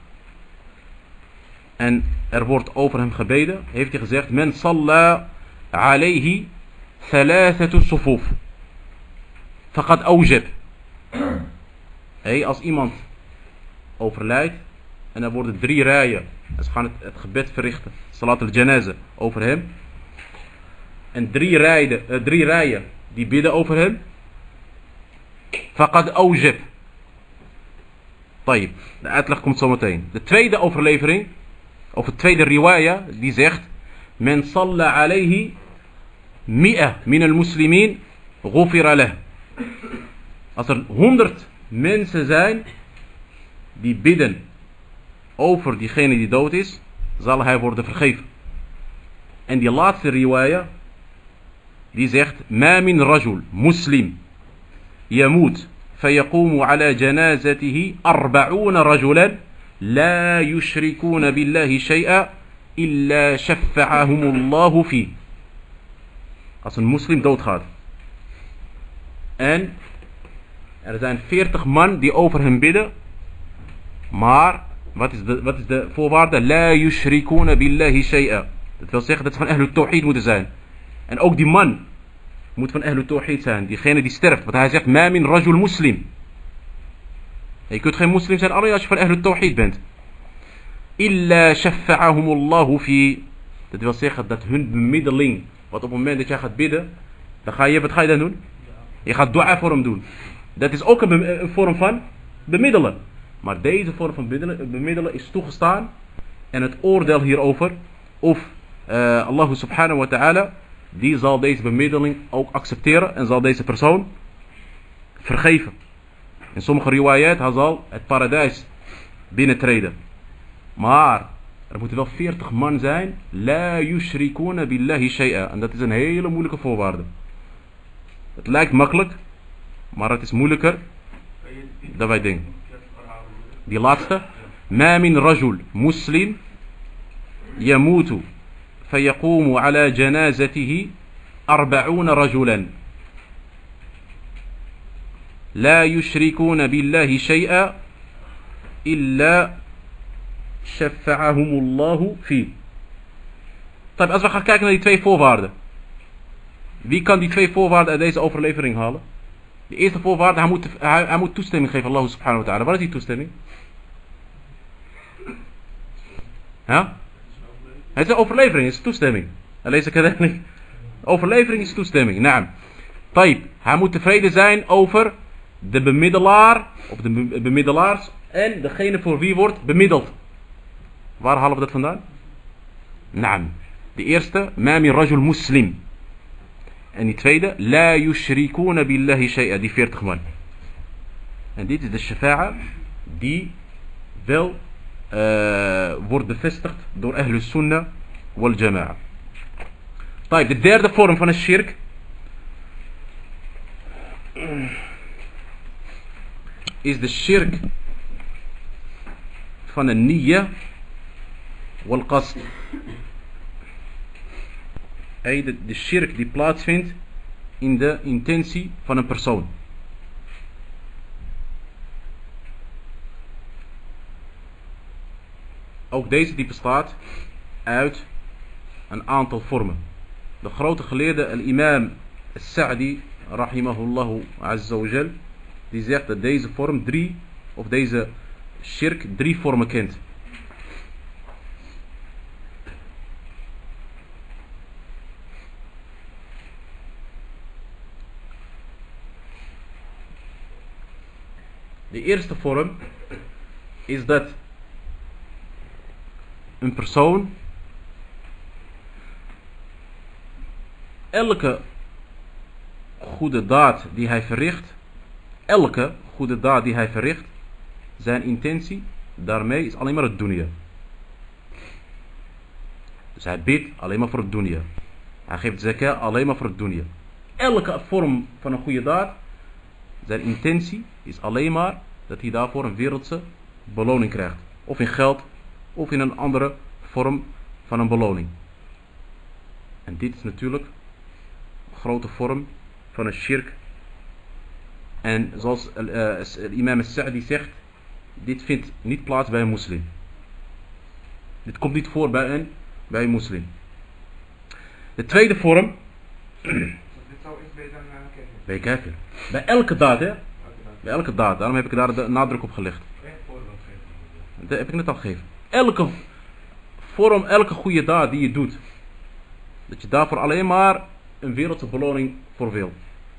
en er wordt over hem gebeden, heeft hij gezegd: men salla alayhi thalathatu sufuf faqad awjab. Hey, als iemand overlijdt en er worden drie rijen en ze gaan het, het gebed verrichten, salat al-janaza, over hem, en drie rijen, uh, drie rijen die bidden over hem, faqad awjab. Tayyib, de uitleg komt zo meteen. De tweede overlevering, of de tweede riwaya, die zegt, men salla alayhi mi'a min al-muslimin ghufira lah. Als er honderd mensen zijn die bidden over diegene die dood is, zal hij worden vergeven. En die laatste riwaya, die zegt, ma min rajul muslim yamut فيقوم على جنازته أربعون رجلا لا يشركون بالله شيئا إلا شفعهم الله فيه. Als een moslim doodgaat en er zijn veertig man die over hem bidden, maar wat is de, wat is de voorwaarde? La yushrikuna billahi shay'a. Dat wil zeggen dat ze van Ahlul Tawhid moeten zijn. En ook die man moet van Ahlul Tawhid zijn, diegene die sterft. Want hij zegt, ma min rajul muslim. Je kunt geen moslim zijn alleen als je van Ahlul Tawhid bent. Illa shafa'ahumullahu fi. Dat wil zeggen dat hun bemiddeling, wat op het moment dat jij gaat bidden, dan ga je, wat ga je dan doen? Je gaat dua voor hem doen. Dat is ook een, een vorm van bemiddelen. Maar deze vorm van bemiddelen, bemiddelen is toegestaan. En het oordeel hierover, of uh, Allah subhanahu wa ta'ala, die zal deze bemiddeling ook accepteren en zal deze persoon vergeven. In sommige riwayat, hij zal het paradijs binnentreden. Maar er moeten wel veertig man zijn. La yushrikuna billahi shay'a. En dat is een hele moeilijke voorwaarde. Het lijkt makkelijk, maar het is moeilijker dan wij denken. Die laatste. Ma min rajul muslim yamutu فيقوم على جنازته أربعون رجلا لا يشركون بالله شيئا إلا شفعهم الله فيه. طيب, als we gaan kijken naar die twee voorwaarden. Wie kan die twee voorwaarden uit deze overlevering halen? De eerste voorwaarde, hij moet, hij, hij moet toestemming geven, Allah subhanahu wa ta'ala. Wat is die toestemming? Ja? Het is een overlevering, het is toestemming. Lees ik het niet? Overlevering is toestemming. Naam. Tayyib. Hij moet tevreden zijn over de bemiddelaar, of de bemiddelaars, en degene voor wie wordt bemiddeld. Waar halen we dat vandaan? Naam. De eerste, ma min rajul muslim. En die tweede, la yushrikuna billahi shay'a, die veertig man. En dit is de shafa'a die wel Uh, wordt bevestigd door Ahlul Sunnah wal Jama'a. De derde vorm van een shirk is de shirk van een niyya wal qasd. De, de shirk die plaatsvindt in de intentie van een persoon. Ook deze die bestaat uit een aantal vormen. De grote geleerde al-imam al-Sa'di rahimahullahu azza wa jal, die zegt dat deze vorm drie, of deze shirk drie vormen kent. De eerste vorm is dat een persoon elke goede daad die hij verricht, elke goede daad die hij verricht, zijn intentie daarmee is alleen maar het dunya. Dus hij bidt alleen maar voor het dunya. Hij geeft zakah alleen maar voor het dunya. Elke vorm van een goede daad, zijn intentie is alleen maar dat hij daarvoor een wereldse beloning krijgt. Of in geld, of in een andere vorm van een beloning. En dit is natuurlijk een grote vorm van een shirk. En zoals uh, imam al-Sa'di zegt, dit vindt niet plaats bij een moslim. Dit komt niet voor bij een, bij een moslim. De tweede vorm. Dit zou iets bij dan uh, bij kafir. Bij elke daad, hè? Bij elke daad. Daarom heb ik daar de nadruk op gelegd. Dat heb ik net al gegeven. Elke vorm, elke goede daad die je doet, dat je daarvoor alleen maar een wereldse beloning voor wil.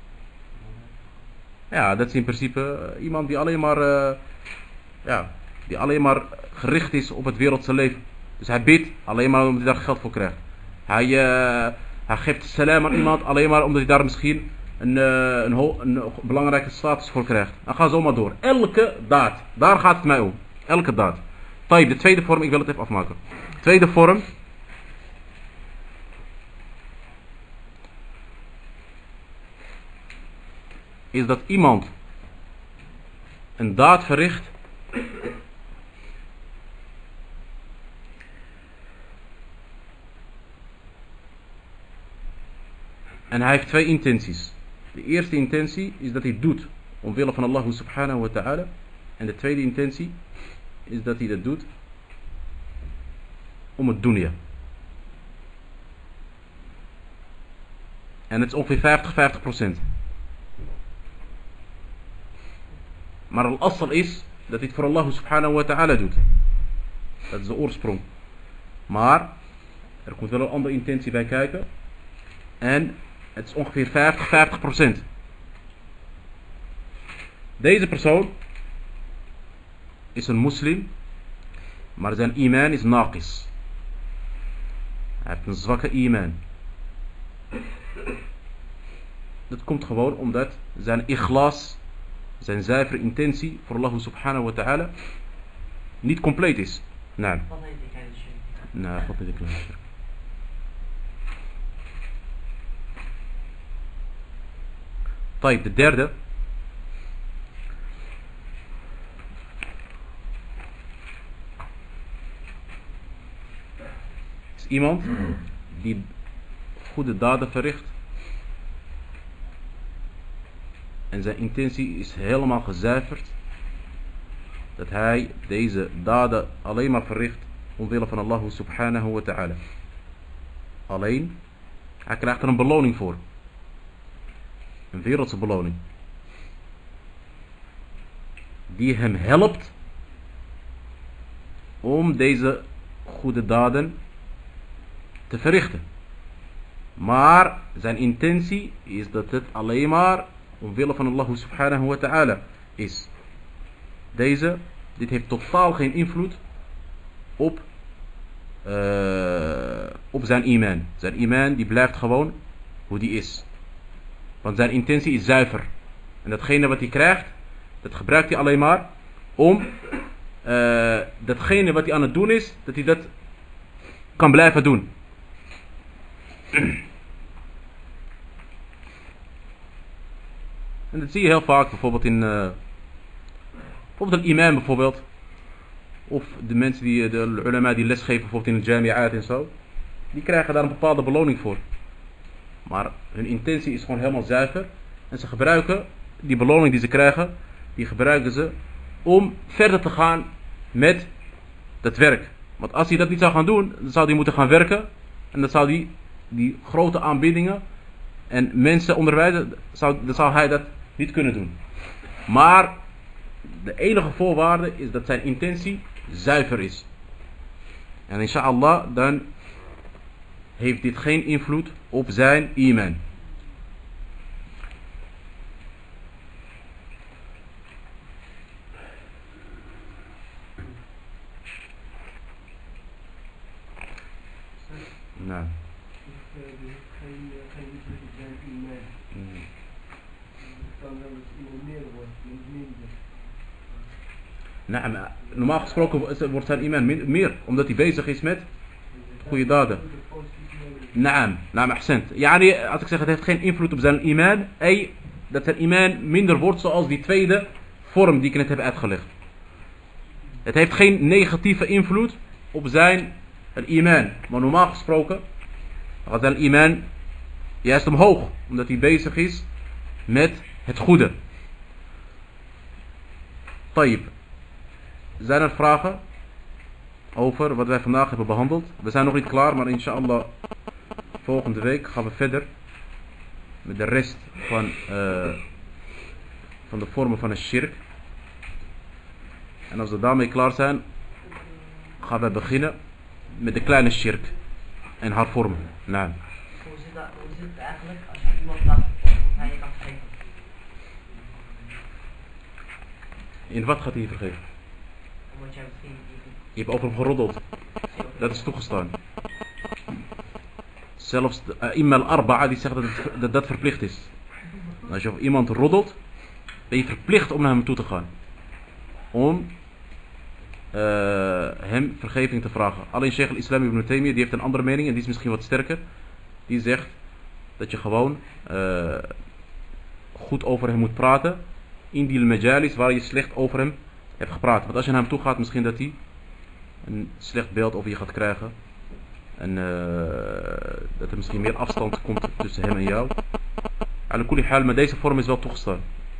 Ja, dat is in principe uh, iemand die alleen maar, uh, ja, die alleen maar gericht is op het wereldse leven. Dus hij bidt alleen maar omdat hij daar geld voor krijgt. Hij, uh, hij geeft salam aan iemand alleen maar omdat hij daar misschien een, uh, een, ho- een belangrijke status voor krijgt. Dan ga zo maar door. Elke daad. Daar gaat het mij om. Elke daad. Tayyip, de tweede vorm, ik wil het even afmaken. Tweede vorm. Is dat iemand een daad verricht. En hij heeft twee intenties. De eerste intentie is dat hij het doet omwille van Allah subhanahu wa ta'ala. En de tweede intentie is dat hij dat doet om het dunya. En het is ongeveer vijftig vijftig procent. Maar al-asl is dat hij het voor Allah subhanahu wa ta'ala doet. Dat is de oorsprong. Maar er komt wel een andere intentie bij kijken. En het is ongeveer vijftig vijftig procent. Deze persoon is een moslim, maar zijn iman is naqis. Hij heeft een zwakke iman. Dat komt gewoon omdat zijn ikhlas, zijn zuivere intentie voor Allah subhanahu wa ta'ala niet compleet is. Nou, Wat heet die kleine shirk? nou, wat is de kleine shirk? Tayyip, de derde. Is iemand die goede daden verricht. En zijn intentie is helemaal gezuiverd. Dat hij deze daden alleen maar verricht omwille van Allah subhanahu wa ta'ala. Alleen, hij krijgt er een beloning voor. Een wereldse beloning. Die hem helpt om deze goede daden te verrichten. Maar zijn intentie is dat het alleen maar omwille van Allah subhanahu wa ta'ala is. Deze, dit heeft totaal geen invloed op, uh, op zijn iman. Zijn iman die blijft gewoon hoe die is. Want zijn intentie is zuiver. En datgene wat hij krijgt, dat gebruikt hij alleen maar om uh, datgene wat hij aan het doen is, dat hij dat kan blijven doen. En dat zie je heel vaak bijvoorbeeld in uh, bijvoorbeeld een imam bijvoorbeeld. Of de mensen die, de ulama die lesgeven bijvoorbeeld in de jami'at en zo. Die krijgen daar een bepaalde beloning voor. Maar hun intentie is gewoon helemaal zuiver. En ze gebruiken die beloning die ze krijgen, die gebruiken ze om verder te gaan met dat werk. Want als hij dat niet zou gaan doen, dan zou hij moeten gaan werken. En dan zou hij die grote aanbiedingen en mensen onderwijzen, zou, dan zou hij dat niet kunnen doen. Maar de enige voorwaarde is dat zijn intentie zuiver is. En inshallah dan heeft dit geen invloed op zijn iman. Nou. Geen invloed op zijn iman. Het kan wel eens iemand meer worden, niet minder. Nou, normaal gesproken wordt zijn iman meer, omdat hij bezig is met goede daden. Naam, naam, ahsant. Yani, als ik zeg het heeft geen invloed op zijn iman, ey, dat zijn iman minder wordt zoals die tweede vorm die ik net heb uitgelegd. Het heeft geen negatieve invloed op zijn iman. Maar normaal gesproken gaat zijn iman juist omhoog, omdat hij bezig is met het goede. Tayyip. Zijn er vragen over wat wij vandaag hebben behandeld? We zijn nog niet klaar, maar inshallah volgende week gaan we verder met de rest van, uh, van de vormen van een shirk. En als we daarmee klaar zijn, gaan we beginnen met de kleine shirk en haar vormen. Nou. Hoe zit dat? Hoe zit het eigenlijk als je iemand vraagt of hij je kan vergeven? In wat gaat hij je vergeven? Omdat jij misschien... Je hebt over hem geroddeld. Dat is toegestaan. Zelfs de uh, Imam al-Arba'a die zegt dat, het, dat dat verplicht is. Als je over iemand roddelt, ben je verplicht om naar hem toe te gaan. Om uh, hem vergeving te vragen. Alleen Sheikh al-Islam ibn Taymiyyah die heeft een andere mening en die is misschien wat sterker. Die zegt dat je gewoon uh, goed over hem moet praten. In die majalis waar je slecht over hem hebt gepraat. Want als je naar hem toe gaat, misschien dat hij een slecht beeld over je gaat krijgen. En uh, dat er misschien meer afstand komt tussen hem en jou. Ala kulli hal, maar deze vorm is wel toegestaan.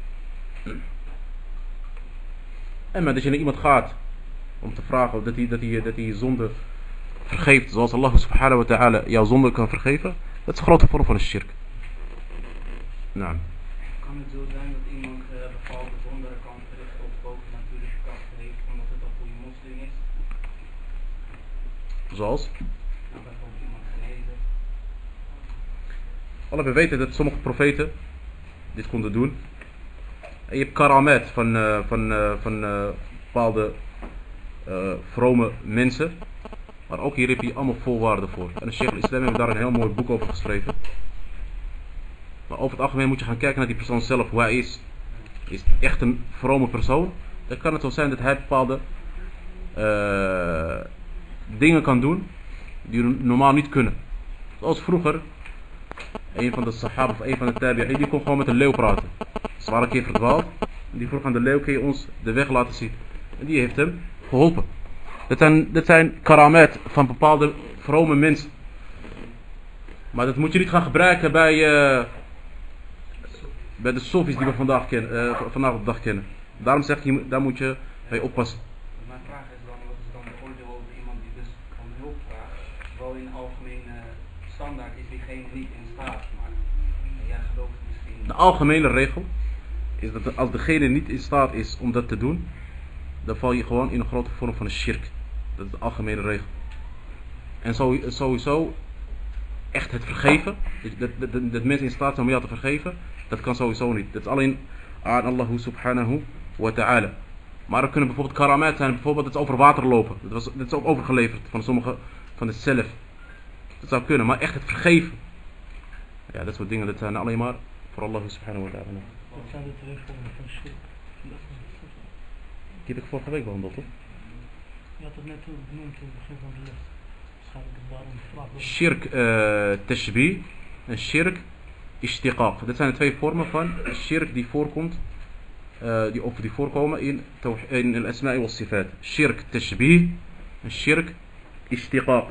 En maar dat je naar iemand gaat om te vragen dat hij, dat hij, dat hij je zonde vergeeft. Zoals Allah subhanahu wa ta'ala jouw zonde kan vergeven. Dat is een grote vorm van een shirk. Nou. Kan het zo zijn dat iemand uh, bepaalde zonderen kan verrichten op bovennatuurlijke krachten heeft omdat het een goede moslim is? Zoals? Nou, bijvoorbeeld iemand genezen. Alle we weten dat sommige profeten dit konden doen. En je hebt karamet van, uh, van, uh, van uh, bepaalde uh, vrome mensen. Maar ook hier heb je allemaal voorwaarden voor. En de Sheikh al-Islam heeft daar een heel mooi boek over geschreven. Maar over het algemeen moet je gaan kijken naar die persoon zelf, hoe hij is. Is het echt een vrome persoon? Dan kan het zo zijn dat hij bepaalde uh, dingen kan doen die normaal niet kunnen. Zoals vroeger, een van de sahaba of een van de tabi'in, die kon gewoon met een leeuw praten. Ze waren een keer verdwaald. En die vroeg aan de leeuw, kun je ons de weg laten zien? En die heeft hem geholpen. Dat zijn, dat zijn karamet van bepaalde vrome mensen. Maar dat moet je niet gaan gebruiken bij, uh, bij de sofies die we vandaag, kennen, uh, vandaag op de dag kennen. Daarom zeg je, daar moet je bij oppassen. Mijn vraag is dan, wat is dan de oordeel over iemand die dus om hulp vraagt? Wel in algemene standaard is diegene niet in staat, maar jij gelooft misschien... De algemene regel is dat als degene niet in staat is om dat te doen, dan val je gewoon in een grote vorm van een shirk. Dat is de algemene regel. En sowieso echt het vergeven, dat, dat, dat, dat mensen in staat zijn om jou te vergeven, dat kan sowieso niet. Dat is alleen aan Allah subhanahu wa ta'ala. Maar er kunnen bijvoorbeeld karamat zijn, bijvoorbeeld het over water lopen. Dat, was, dat is ook overgeleverd van sommige van de zelf. Dat zou kunnen, maar echt het vergeven. Ja, dat soort dingen, dat zijn alleen maar voor Allah subhanahu wa ta'ala. Wat zijn de twee vormen van shirk? Die heb ik vorige week behandeld, toch? Je had het net benoemd in het begin van de les. Waarschijnlijk is daarom de vraag. Shirk uh, tashbih en shirk ishtiqaq. Dat zijn de twee vormen van shirk die voorkomt, uh, die, of die voorkomen in, in al-asma'i wa sifat. Shirk tashbih en shirk ishtiqaq.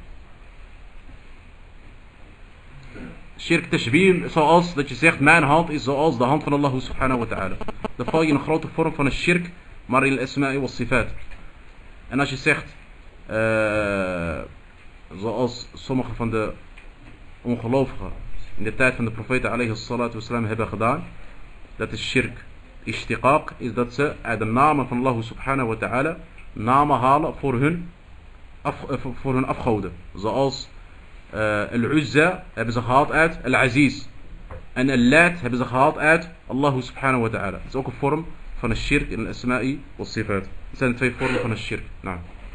Shirk tashbih, zoals dat je zegt, mijn hand is zoals de hand van Allah subhanahu wa ta'ala. Dan val je in een grote vorm van een shirk, maar in al-asma'i wa sifat. En als je zegt, uh, zoals sommige van de ongelovigen in de tijd van de profeten alayhi salatu wasalam hebben gedaan, dat is shirk ishtiqaq, is dat ze uit de namen van Allah subhanahu wa ta'ala namen halen voor hun, af, voor hun afgoden. Zoals uh, Al-Uzza hebben ze gehaald uit Al-Aziz. En Al-Lat hebben ze gehaald uit Allah subhanahu wa ta'ala. Dat is ook een vorm van een shirk in al-asma'i wa sifat. Dat zijn de twee vormen van een shirk. Nou.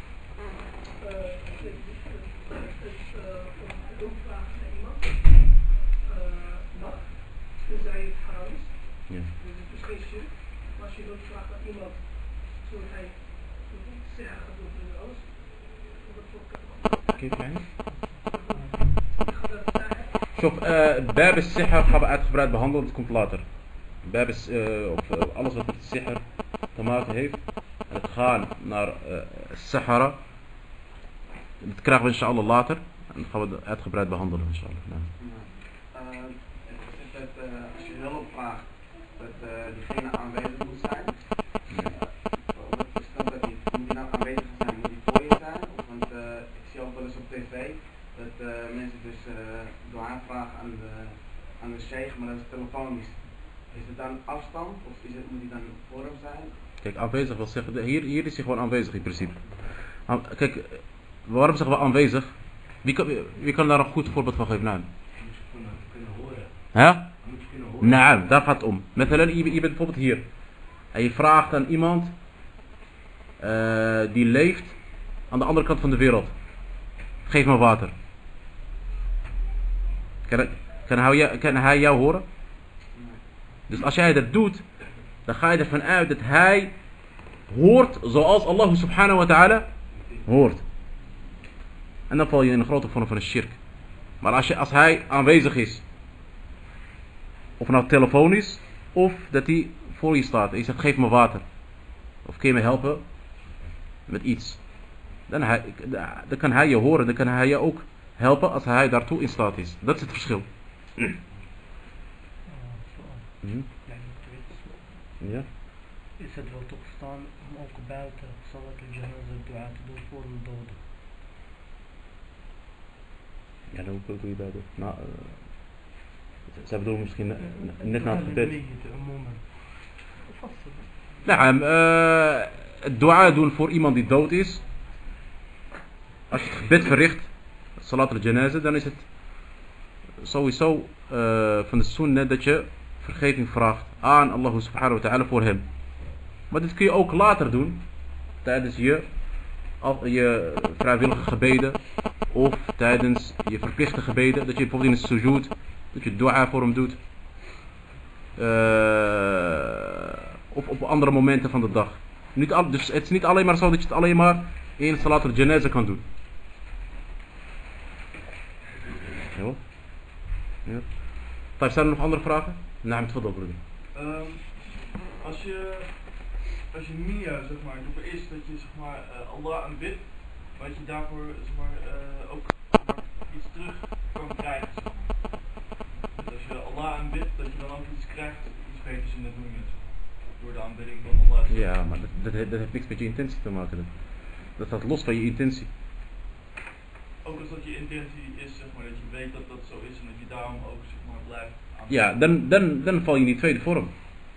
Ja. Dus het is geen shirk. Maar als je ook vraagt aan iemand, zodat hij zeggen gaat doen en alles, dat wordt Kijk mij. Shof, bab al-sihr gaan we uitgebreid behandelen, dat komt later. Bab uh, of uh, alles wat met sihr te maken heeft. En het gaan naar uh, sahara. Dat krijgen we inshallah later. En dat gaan we uitgebreid behandelen inshallah. Nou. Uh, het is dat uh, als je hulp vraagt, dat uh, diegene aanwezig moet zijn. Wat verstand dat niet? Moet die nou aanwezig zijn? Moet die voor je zijn? Of, want uh, ik zie ook wel eens op tv dat uh, mensen dus uh, door aanvragen aan de, aan de sheikh, maar dat is telefonisch. Is het dan afstand of is het, moet die dan voor hem zijn? Kijk, aanwezig wil zeggen, hier, hier is hij gewoon aanwezig in principe. Kijk, waarom zeggen we aanwezig? Wie kan, wie kan daar een goed voorbeeld van geven? Nou, Hè? Moet je kunnen horen. Naam, daar gaat het om. مثلا, je, je bent bijvoorbeeld hier. En je vraagt aan iemand uh, die leeft aan de andere kant van de wereld. Geef me water. Kan, kan, hij, kan hij jou horen? Dus als jij dat doet, dan ga je ervan uit dat hij hoort zoals Allah subhanahu wa ta'ala hoort. En dan val je in een grote vorm van een shirk. Maar als, je, als hij aanwezig is, of nou telefonisch, of dat hij voor je staat en je zegt geef me water. Of kun je me helpen met iets. Dan, hij, dan kan hij je horen, dan kan hij je ook helpen als hij daartoe in staat is. Dat is het verschil. Mm. Mm. Ja. Is het wel toegestaan om ook buiten salat al-janaza dua te doen voor een dode? Ja, dan hoe doe je buiten? Nou, uh, zij bedoelen misschien uh, net na het gebed. Nou, uh, het dua doen voor iemand die dood is. Als je het gebed verricht, salat al-janaza, dan is het sowieso uh, van de sunnah dat je vergeving vraagt aan Allah subhanahu wa ta'ala voor hem. Maar dit kun je ook later doen, tijdens je, je vrijwillige gebeden, of tijdens je verplichte gebeden, dat je bijvoorbeeld in een sujoed, dat je dua voor hem doet. Uh, of op andere momenten van de dag. Niet al, dus het is niet alleen maar zo dat je het alleen maar in salat al-janaza kan doen. Ja. Ja. Zijn er nog andere vragen? Nou, het valt ook broeder. Um, als je als je nia zeg maar doet is dat je zeg maar uh, Allah aanbidt, wat je daarvoor zeg maar uh, ook zeg maar, iets terug kan krijgen. Zeg maar. Dus als je Allah aanbidt, dat je dan ook iets krijgt, iets beters in de dunya. Door de aanbidding van Allah. Ja, maar dat, dat, dat heeft niks met je intentie te maken. Dat, dat staat los van je intentie. Ook als dat je intentie is, zeg maar, dat je weet dat dat zo is en dat je daarom ook zeg maar blijft aan. Ja, dan, dan, dan val je in die tweede vorm.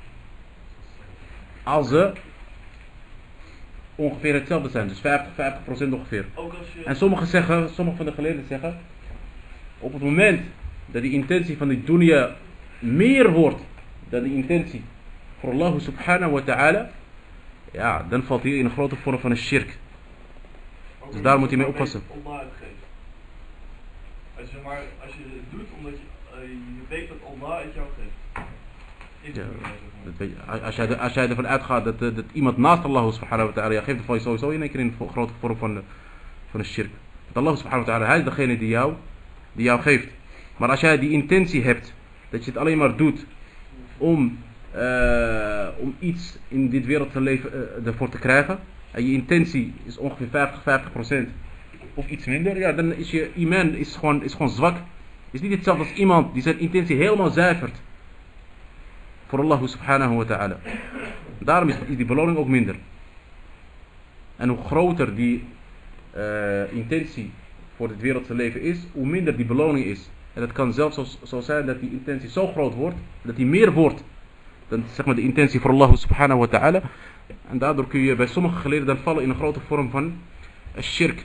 Als ze ongeveer hetzelfde zijn, dus vijftig, vijftig procent ongeveer. Ook als je... En sommigen zeggen, sommige van de geleerden zeggen, op het moment dat die intentie van die dunya meer wordt dan die intentie voor Allah subhanahu wa ta'ala, ja, dan valt hij in een grote vorm van een shirk. Ook Dus daar moet je mee oppassen. Allah het geeft. Als je, maar, als je het doet omdat je, uh, je weet dat Allah het jou geeft. In de Ja, dunya, zeg maar. dat weet je. Als, jij, als jij ervan uitgaat dat, dat iemand naast Allah subhanahu wa ta'ala geeft, dan val je sowieso in één keer in een grote vorm van de, van de shirk. Want Allah subhanahu wa ta'ala, hij is degene die jou, die jou geeft. Maar als jij die intentie hebt, dat je het alleen maar doet om, uh, om iets in dit wereld te leven, uh, ervoor te krijgen, en je intentie is ongeveer vijftig, vijftig procent of iets minder, ja, dan is je iman is gewoon, is gewoon zwak. Het is niet hetzelfde als iemand die zijn intentie helemaal zuivert voor Allah subhanahu wa ta'ala. Daarom is, is die beloning ook minder. En hoe groter die uh, intentie voor dit wereldse leven is, hoe minder die beloning is. En het kan zelfs zo, zo zijn dat die intentie zo groot wordt, dat die meer wordt dan zeg maar de intentie voor Allah subhanahu wa ta'ala. En daardoor kun je bij sommige geleerden dan vallen in een grote vorm van shirk.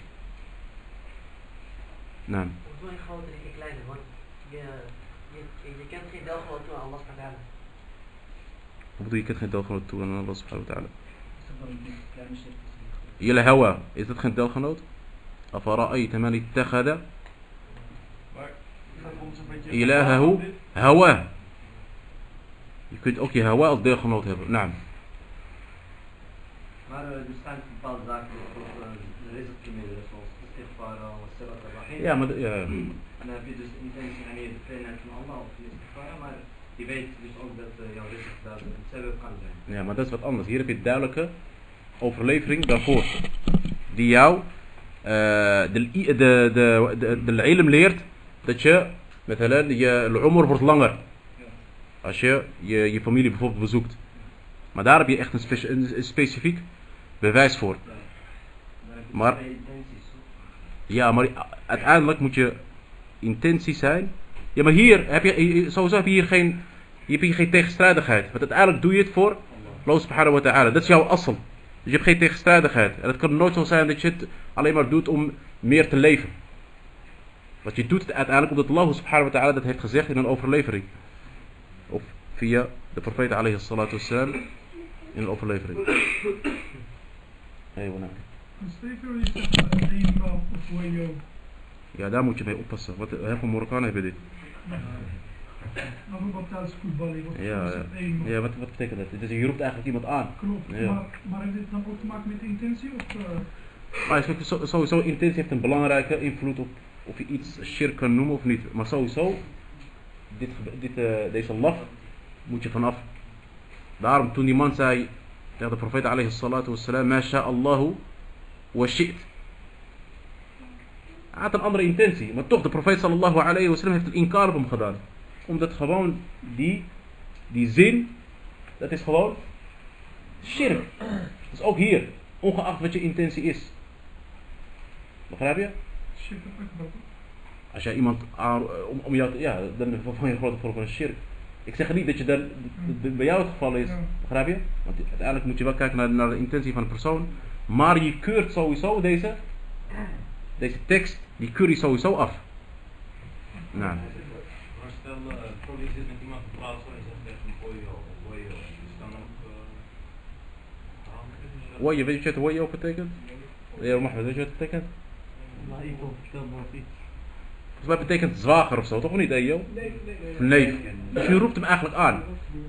Nou. Hoezo een groter en een kleiner? Want je, je, je, je kent geen deelgenoot toe aan Allah subhanahu wa ta'ala. Hoe bedoel je, je kent geen deelgenoot toe aan Allah subhanahu wa ta'ala? Jullie hawa, is dat geen deelgenoot? Afara'ayta man ittakhada ilahahu hawa. Je kunt ook je hawa als deelgenoot hebben. Nou. Maar uh, er staan bepaalde zaken voor uh, rizikmiddelen zoals istighfar of sirat al-rahim. Ja, maar de, ja. En dan heb je dus intentie wanneer je de vrijheid van Allah of je istighfar, maar je weet dus ook dat uh, jouw rizik daar hetzelfde kan zijn. Ja, maar dat is wat anders. Hier heb je duidelijke overlevering daarvoor. Die jou uh, de, de, de, de, de ilm leert dat je met je, je umr wordt langer. Als je, je je familie bijvoorbeeld bezoekt. Maar daar heb je echt een, speci een, een specifiek bewijs voor. Maar, ja, maar uiteindelijk moet je intentie zijn. Ja, maar hier heb je, sowieso heb je hier geen, je hebt hier geen tegenstrijdigheid. Want uiteindelijk doe je het voor Allah subhanahu wa ta'ala. Dat is jouw asl. Dus je hebt geen tegenstrijdigheid. En het kan nooit zo zijn dat je het alleen maar doet om meer te leven. Want je doet het uiteindelijk omdat Allah subhanahu wa ta'ala dat heeft gezegd in een overlevering. Of via de profeet alayhi salatu wassalam in een overlevering. Hey, wanneer? Steker is dat één maal of wayo. Ja, daar moet je mee oppassen. Wat, heel veel Marokkanen hebben dit. Maar ook thuis voetbal, je wordt Ja, ja. één maal. Ja, wat, wat betekent dat? Dus je roept eigenlijk iemand aan. Klopt, Ja. maar, maar heeft dit dan ook te maken met intentie of... Uh, Maar is- zo- sowieso, intentie heeft een belangrijke invloed op of je iets shirk kan noemen of niet. Maar sowieso, dit, gebe- dit, uh, deze laf moet je vanaf. Daarom toen die man zei tegen de profeet alayhi salatu wassalam, ma sha Allahu wa shi't. Hij had een andere intentie, maar toch de profeet sallallahu alayhi wasallam heeft een inkar op hem gedaan. Omdat gewoon die, die zin, dat is gewoon shirk. Dus ook hier, ongeacht wat je intentie is. Begrijp je? shit akbar. Als jij iemand aan, om, om jou te, ja, dan van je grote vorm van een shirk. Ik zeg niet dat je dan, dat bij jou het geval is, Ja. begrijp je? Want uiteindelijk moet je wel kijken naar, naar de intentie van de persoon. Maar je keurt sowieso deze, deze tekst, die keur je sowieso af. Nou, Maar stel, uh, Polly zit met iemand te praten en zegt tegen hem, oei joh, oei joh. Is dan ook... Uh, Waje, weet je wat waje ook betekent? Ja, Mohammed, weet je wat het betekent? Maar ik wil vertel maar iets. Volgens mij betekent zwager of zo, toch of niet, hey, joh? Nee, nee, nee. Nee. Dus je roept hem eigenlijk aan.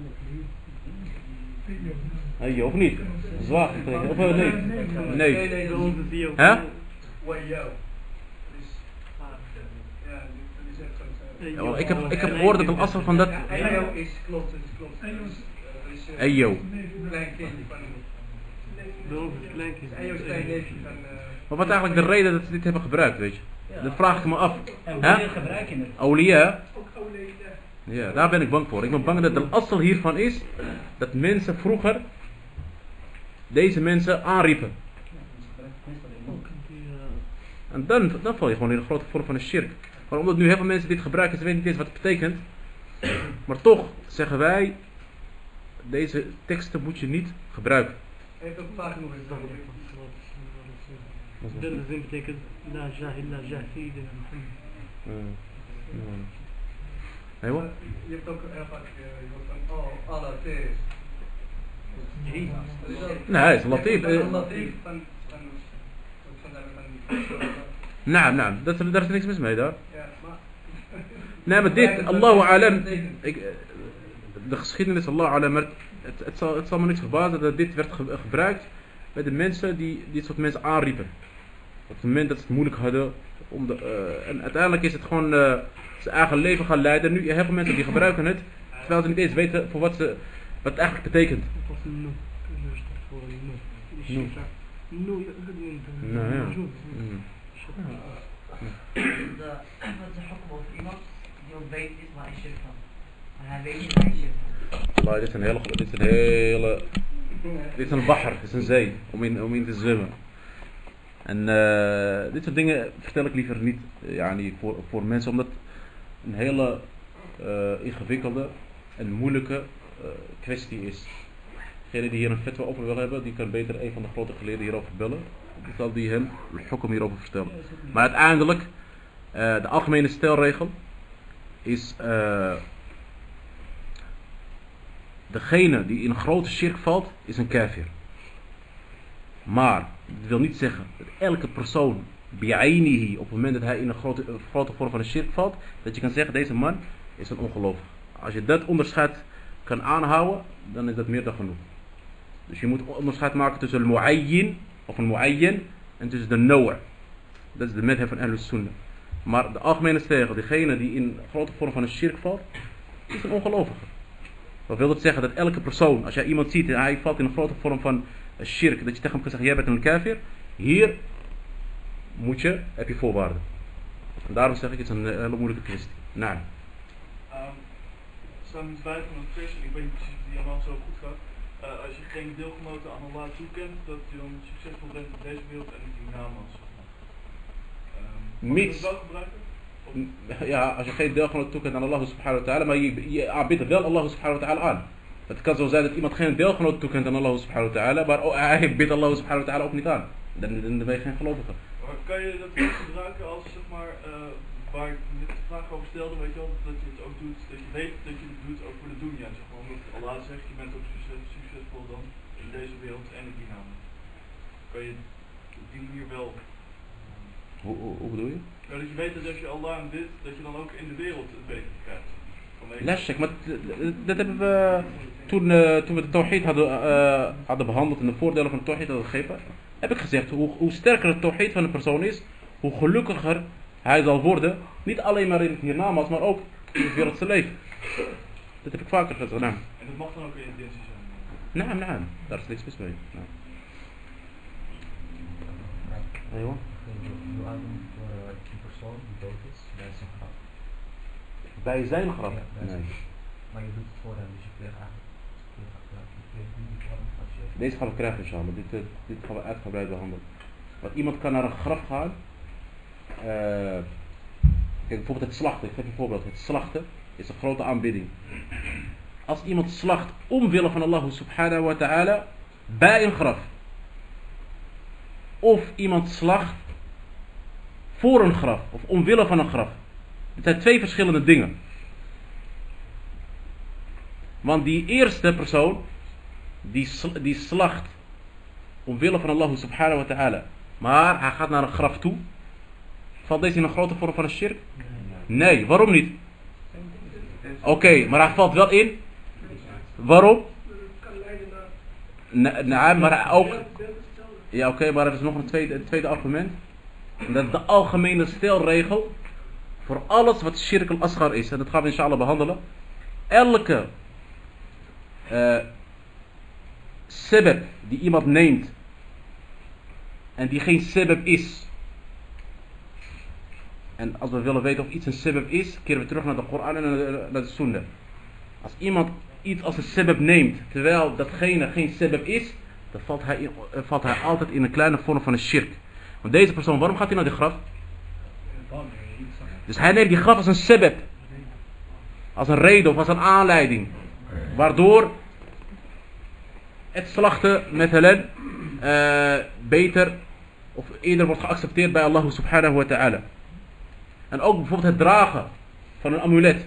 Hey, joh, of niet? Zwager betekent, of uh, nee? Nee. nee, de onze zie je ook. Hè? Wayo. Dus, ja, die zegt zo. Ja, wel, ik heb, ik heb gehoord dat een assel van dat... Eyo is klopt, het is klopt. Eyo is- Uh, is, uh, Hey, joh. Kleinkind van... De onze kleinkind. Eyo is kleinneefje van... uh, Maar wat is eigenlijk de reden dat ze dit hebben gebruikt, weet je? Dat vraag ik me af. En Hè? wanneer gebruik je het? Awliya, Ook overleden. ja, daar ben ik bang voor. Ik ben bang dat de assel hiervan is dat mensen vroeger deze mensen aanriepen. En dan, dan val je gewoon in een grote vorm van een shirk. Maar omdat nu heel veel mensen dit gebruiken, ze weten niet eens wat het betekent. Maar toch zeggen wij, deze teksten moet je niet gebruiken. Hij heeft ook vaak genoeg eens dat. De zin betekent la jahil la jahil. Nee hoor. Je hebt ook heel vaak, uh, je wordt van, oh, Allah, het is. Dat is ook- Nee, het is latief. Van eh. latief, van, van, van, van, van, Nou, nou, dat, daar is niks mis mee daar. ja, maar... Nee, maar dit, Allahu alam, ik, eh, de geschiedenis, Allahu alam, maar het, het, zal, het zal me niks verbazen dat dit werd ge- gebruikt bij de mensen die dit soort mensen aanriepen. Op het moment dat ze het moeilijk hadden, om de, eh, en uiteindelijk is het gewoon eh, zijn eigen leven gaan leiden. Nu, heel veel mensen die gebruiken het, terwijl ze niet eens weten voor wat, ze, wat het eigenlijk betekent. Het was een noek. Er staat voor een noek. Die Noek. shit daar. Noek, dat niet. Nou ja. Noek. Mm. Shit. de, wat is de hukum over iemand die ook weet is waar hij shirk van. Maar hij weet niet waar hij shirk van. Allah, dit is een hele, dit is een hele, dit is een bahar, dit is een zee om in, om in te zwemmen. En uh, dit soort dingen vertel ik liever niet, uh, ja, niet voor, voor mensen, omdat het een hele uh, ingewikkelde en moeilijke uh, kwestie is. Degene die hier een fatwa over wil hebben, die kan beter een van de grote geleerden hierover bellen. Dan zal die hem het hukum hierover vertellen. Maar uiteindelijk, uh, de algemene stelregel is... Uh, degene die in een grote shirk valt, is een kafir. Maar, dat wil niet zeggen dat elke persoon, bi'ainihi, op het moment dat hij in een grote, een grote vorm van een shirk valt, dat je kan zeggen, deze man is een ongelovige. Als je dat onderscheid kan aanhouden, dan is dat meer dan genoeg. Dus je moet onderscheid maken tussen een mu'ayyin, of een mu'ayyin, en tussen de naw'. Dat is de madhab van Ahlus Sunnah. Maar de algemene stegel, degene die in een grote vorm van een shirk valt, is een ongelovige. Wat wil dat zeggen? Dat elke persoon, als jij iemand ziet en hij valt in een grote vorm van shirk, dat je tegen hem kan zeggen, jij bent een kafir. Hier moet je, heb je voorwaarden. En daarom zeg ik, het is een hele moeilijke kwestie. Nou. Um, er staat niet bij van een vers, ik weet niet precies of die allemaal zo goed gaat. Uh, als je geen deelgenoten aan Allah toekent, dat je dan succesvol bent in deze wereld en niet in Nederland. Um, mag je Mits. dat wel gebruiken? Of- Ja, als je geen deelgenoot toekent aan Allah subhanahu wa ta'ala, maar je, je aanbidt wel Allah subhanahu wa ta'ala aan. Het kan zo zijn dat iemand geen deelgenoot toekent aan Allah subhanahu wa ta'ala, maar oh, hij bidt Allah subhanahu wa ta'ala ook niet aan. Dan, dan ben je geen gelovige. Maar kan je dat wel gebruiken als zeg maar uh, waar ik net de vraag over stelde, weet je wel, dat je het ook doet, dat je weet dat je het doet ook voor de dunya, zeg maar. Omdat Allah zegt, je bent ook succes, succesvol dan in deze wereld en in die naam. Kan je op die manier wel... Hoe, hoe, hoe bedoel je? Ja, dat je weet dat als je Allah bidt, dat je dan ook in de wereld het beter krijgt. Lesjek, maar dat hebben we toen, uh, toen we de tawhid hadden, uh, hadden behandeld en de voordelen van de tawhid hadden gegeven, heb ik gezegd, hoe, hoe sterker het tawhid van een persoon is, hoe gelukkiger hij zal worden, niet alleen maar in het hiernamaals, maar ook in het wereldse leven. Dat heb ik vaker gezegd. Nou. En dat mag dan ook in intentie zijn? Nou, nou, daar is niks mis mee. Nou. Hey, hoor. Hoe doen voor een persoon die dood is bij zijn graf? Bij zijn graf? Ja, bij zijn. Nee. Maar je doet het voor hem, dus je pleegt eigenlijk. Je pleegt niet voor hem als je... Deze gaan we krijgen, inshallah. Dit, dit, dit gaan we uitgebreid behandelen. Want iemand kan naar een graf gaan. Uh, kijk, bijvoorbeeld het slachten. Ik geef een voorbeeld. Het slachten is een grote aanbidding. Als iemand slacht omwille van Allah subhanahu wa ta'ala bij een graf. Of iemand slacht voor een graf. Of omwille van een graf. Dit zijn twee verschillende dingen. Want die eerste persoon, die, sl- die slacht omwille van Allah subhanahu wa ta'ala, maar hij gaat naar een graf toe, valt deze in een grote vorm van een shirk? Nee, waarom niet? Oké, okay, maar hij valt wel in. Waarom? Nee, nee maar ook... Ja, oké, okay, maar er is nog een tweede, een tweede argument. En dat is de algemene stelregel voor alles wat shirk al-asghar is. En dat gaan we inshallah behandelen. Elke uh, sebeb die iemand neemt en die geen sebeb is. En als we willen weten of iets een sebeb is, keren we terug naar de Koran en naar de Sunnah. Als iemand iets als een sebeb neemt, terwijl datgene geen sebeb is, dan valt hij, in, valt hij altijd in een kleine vorm van een shirk. Want deze persoon, waarom gaat hij naar die graf? Dus hij neemt die graf als een sebeb. Als een reden of als een aanleiding. Waardoor het slachten met hen uh, beter of eerder wordt geaccepteerd bij Allah subhanahu wa ta'ala. En ook bijvoorbeeld het dragen van een amulet.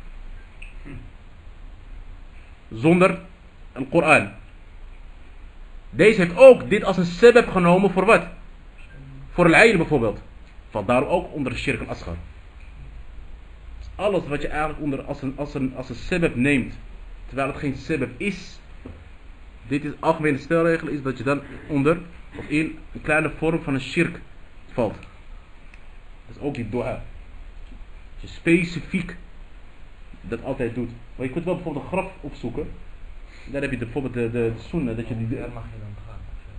Zonder een Koran. Deze heeft ook dit als een sebeb genomen voor wat? Voor al-ayn bijvoorbeeld. Valt daarom ook onder de shirk al-asghar. Dus alles wat je eigenlijk onder als een, als een, als een sebeb neemt, terwijl het geen sebeb is. Dit is algemene stelregel, is dat je dan onder of in een kleine vorm van een shirk valt. Dat is ook die dua. Dat je specifiek dat altijd doet. Maar je kunt wel bijvoorbeeld een graf opzoeken. Daar heb je de, bijvoorbeeld de, de, de sunnah. Dat je die, Waar mag je dan gaan?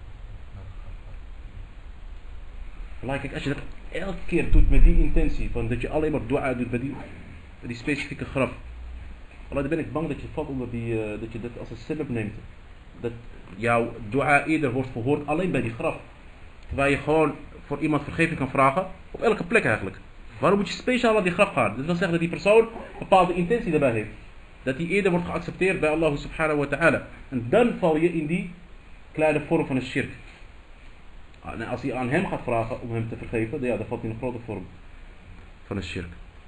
Kijk, als je dat elke keer doet met die intentie, van dat je alleen maar dua doet bij die, bij die specifieke graf. Dan ben ik bang dat je valt onder die, uh, dat je dat als een sebeb neemt. Dat jouw dua eerder wordt verhoord alleen bij die graf. Terwijl je gewoon voor iemand vergeving kan vragen, op elke plek eigenlijk. Waarom moet je speciaal naar die graf gaan? Dat wil zeggen dat die persoon een bepaalde intentie daarbij heeft. Dat die eerder wordt geaccepteerd bij Allah subhanahu wa ta'ala. En dan val je in die kleine vorm van een shirk. En als hij aan hem gaat vragen om hem te vergeven, dan, ja, dan valt hij in een grote vorm van een shirk.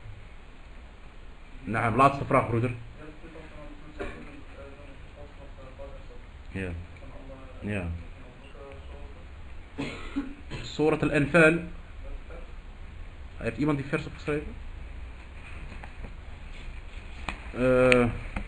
Nou, laatste vraag, broeder. Ja. Ja. Surat al-Anfal. Heeft iemand die vers opgeschreven? Uh,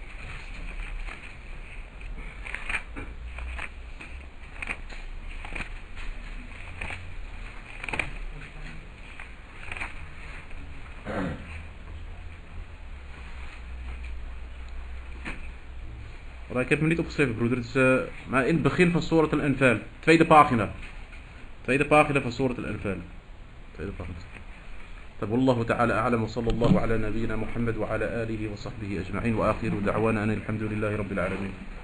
Ik heb hem niet opgeschreven, broeder. Het is, uh, maar in het begin van Surat al-Anfal. Tweede pagina. Tweede pagina van Surat al-Anfal. Tweede pagina. طيب والله تعالى أعلم وصلى الله على نبينا محمد وعلى آله وصحبه أجمعين وآخر دعوانا أن الحمد لله رب العالمين.